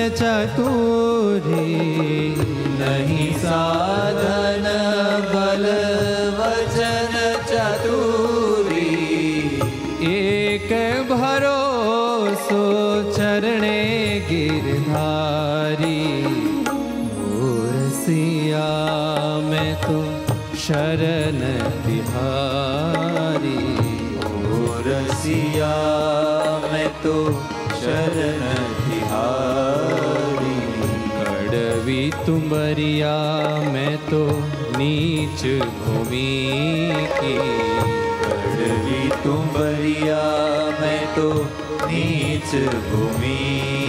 ચતુરી. નહીં સાધન બલ વચન ચતુરી. એક ભરોસો ચરણે ગિરધારી. ઓ રસિયા મેં તો શરણ તિહારી. રસિયા મેં તો શરણ તિહારી. કડવી તુંબરિયા મેં તો નીચ ભૂમિ કી. कड़वी तुम्बरिया मैं तो नीच भूमि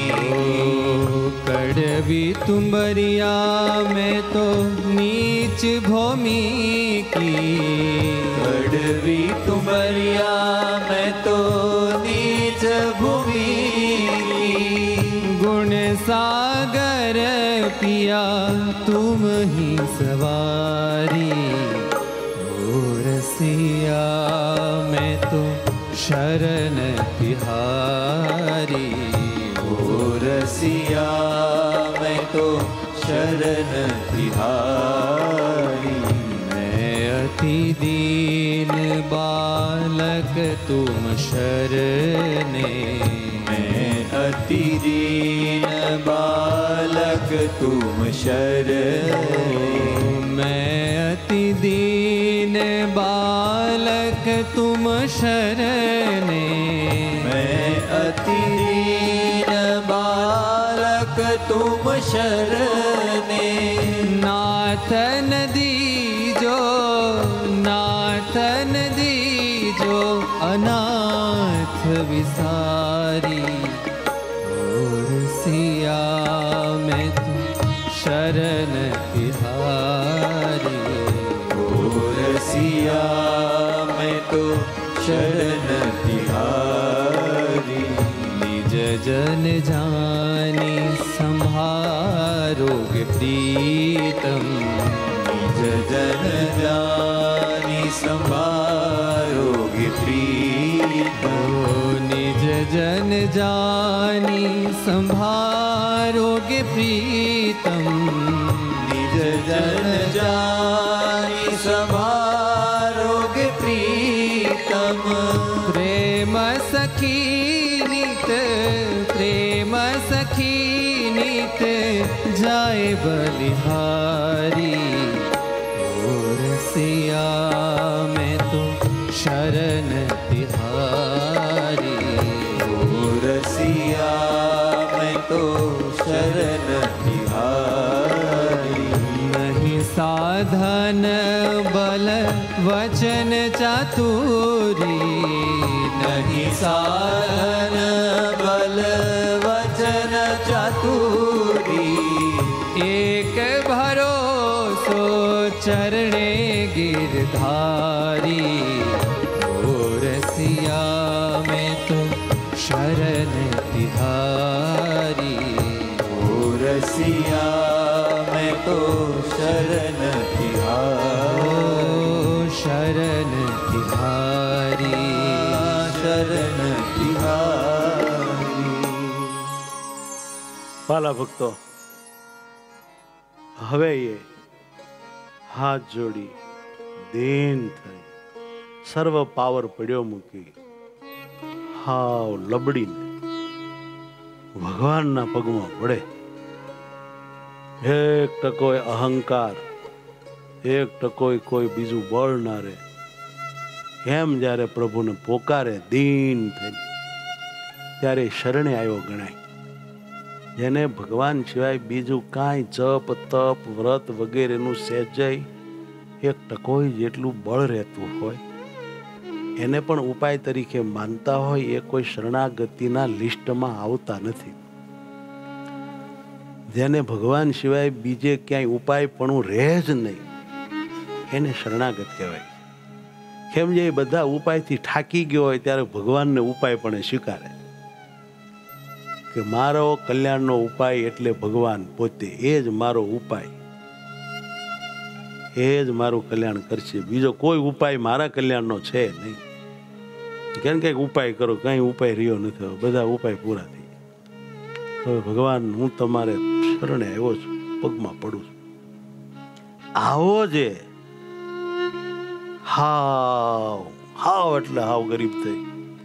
कड़वी तुम्बरिया मैं तो नीच भूमि की कड़वी तुम्बरिया मैं तो नीच भूमि गुण सागर पिया तुम ही सवारी ओ रसिया मैं तो शरण तिहारी ओ रसिया मैं तो शरण तिहारी मैं अति दीन बालक तुम शरणे मैं अति दीन बालक तुम शरणे मैं अति दीन बालक तुम शरणे मैं अति दीन बालक तुम शरणे नाथन दीजो नाथन दीजो अनाथ विसारी और सिया मैं तू शरण तिहारी और सिया मैं तो शरण तिहारी निज जन जानी संभारोगे प्रीतम निज जन जानी संभारोगे प्रीतम निज जन जानी संभारोगे प्रीतम निज जन जानी संभारोगे प्रीतम प्रेम सखी नित प्रेम सखी नित जाए बलिहारी और सिया मैं तो शरण तिहारी और सिया मैं तो शरण तिहारी नहीं साधन बल वचन चातुरी नहीं साधन बल वचन चातुरी एक भरोसो चरणे गिरधारी और सिया मैं तो शरण तिहारी और सिया मैं तो शरण तिहारी शरण तिहारी शरण तिहारी વાલા ભક્તો, હવે એ હાથ જોડી દીન થઈ સર્વ પાવર પડ્યો મૂકી હાવ લબડીને ભગવાનના પગમાં પડે. એક ટકોય અહંકાર, એક ટકોય કોઈ બીજું બળ ના રહે એમ જ્યારે પ્રભુને પોકારે દીન થઈ ત્યારે શરણે આવ્યો ગણાય. જેને ભગવાન સિવાય બીજું કાંઈ જપ તપ વ્રત વગેરેનું સહેજય એક ટકોય જેટલું બળ રહેતું હોય એને પણ ઉપાય તરીકે માનતા હોય એ કોઈ શરણાગતિના લિસ્ટમાં આવતા નથી. જેને ભગવાન સિવાય બીજે ક્યાંય ઉપાય પણ રહે જ નહીં એને શરણાગત કહેવાય. કેમ જે બધા ઉપાયથી થાકી ગયો હોય ત્યારે ભગવાનને ઉપાય પણ સ્વીકારે કે મારો કલ્યાણનો ઉપાય એટલે ભગવાન પોતે, એ જ મારો ઉપાય, એ જ મારું કલ્યાણ કરશે. બીજો કોઈ ઉપાય મારા કલ્યાણનો છે નહીં. કેમ કે ઉપાય કરો, કઈ ઉપાય રહ્યો નથી, બધા ઉપાય પૂરા થઈ ગયા. હવે ભગવાન હું તમારે શરણે આવ્યો છું, પગમાં પડું છું. આવો જે હાવ હાવ એટલે હાવ ગરીબ થઈ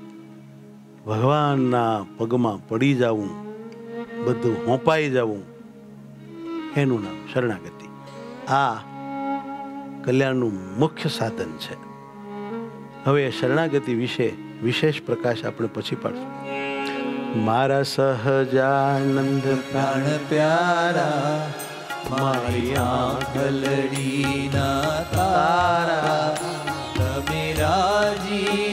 ભગવાનના પગમાં પડી જવું, બધું હોંપાઈ જવું, એનું નામ શરણાગતિ. આ કલ્યાણનું મુખ્ય સાધન છે. હવે શરણાગતિ વિશે વિશેષ પ્રકાશ આપણે પછી પાડશું. મારા સહજાનંદ પ્રાણ પ્યારા મારી આંખલડીના તારા તમે રાજી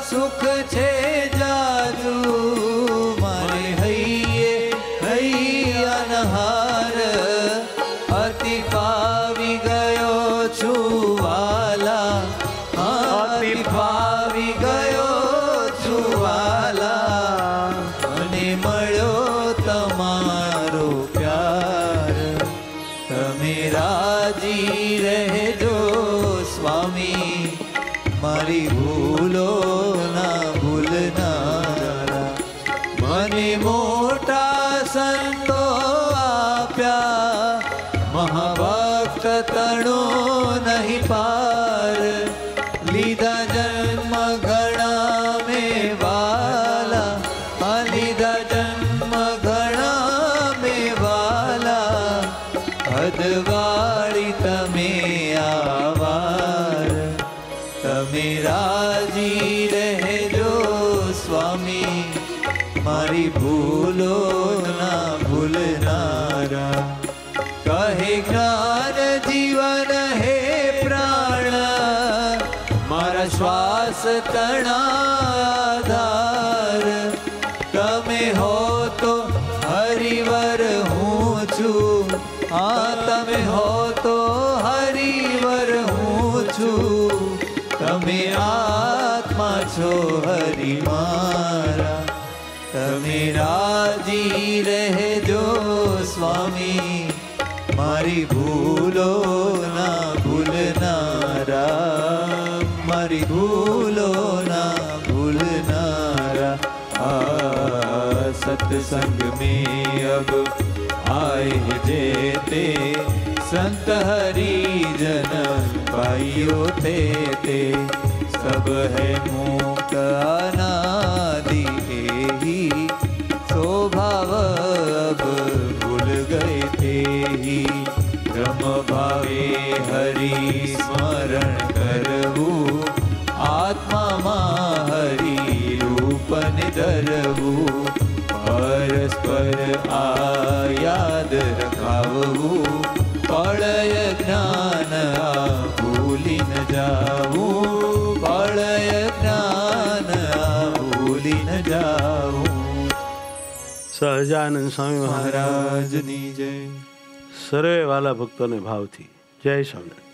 સુખ છે જાજુ મારે હૈયે હૈયાનહાર અતિ પાવી ગયો છું વાલા અતિ પાવી ગયો છું વાલા મને મળ્યો તમારો પ્યાર તમે રાજી રહેજો સ્વામી મારી ભૂલો ના ભૂલનારા મને મોટા સંતો આપ્યા મહાભક્ત તણો નહીં પાર લીધા જન્મ ઘણા મેં વાલા આ લીધા જન્મ ઘણા મેં વાલા હદવાળી તમે આવાર તમે રાજી રહેજો સ્વામી મારી ભૂલો ના ભૂલનારા કહે જ્ઞાન જીવન હે પ્રાણ મારા શ્વાસ તણાધાર તમે હો તો હરિવર હું છું હા તમે હો તો હરિવર હું છું તમે આત્મા છો હરિ મારા તમે રાજી રહેજો સ્વામી મારી ભૂલો ના ભૂલનારા મારી ભૂલો ના ભૂલનારા આ સત્સંગ में अब आए जेते संत हरिजन भाइयों थे ते सब है मुक्त अनादि ही स्वभाव अब भूल गए थे ही ब्रह्म भावे हरि स्मरण करવું આત્મામાં હરિ રૂપન ધરવું પરસ્પર આ યાદ રખાવવું પ્રળય જ્ઞાન આ ભૂલી ન જાવું પ્રળય જ્ઞાન આ ભૂલી ન જાવું. સહજાનંદ સ્વામી મહારાજની જય. સર્વે વાલા ભક્તોને ભાવથી જય સ્વામિનારાયણ.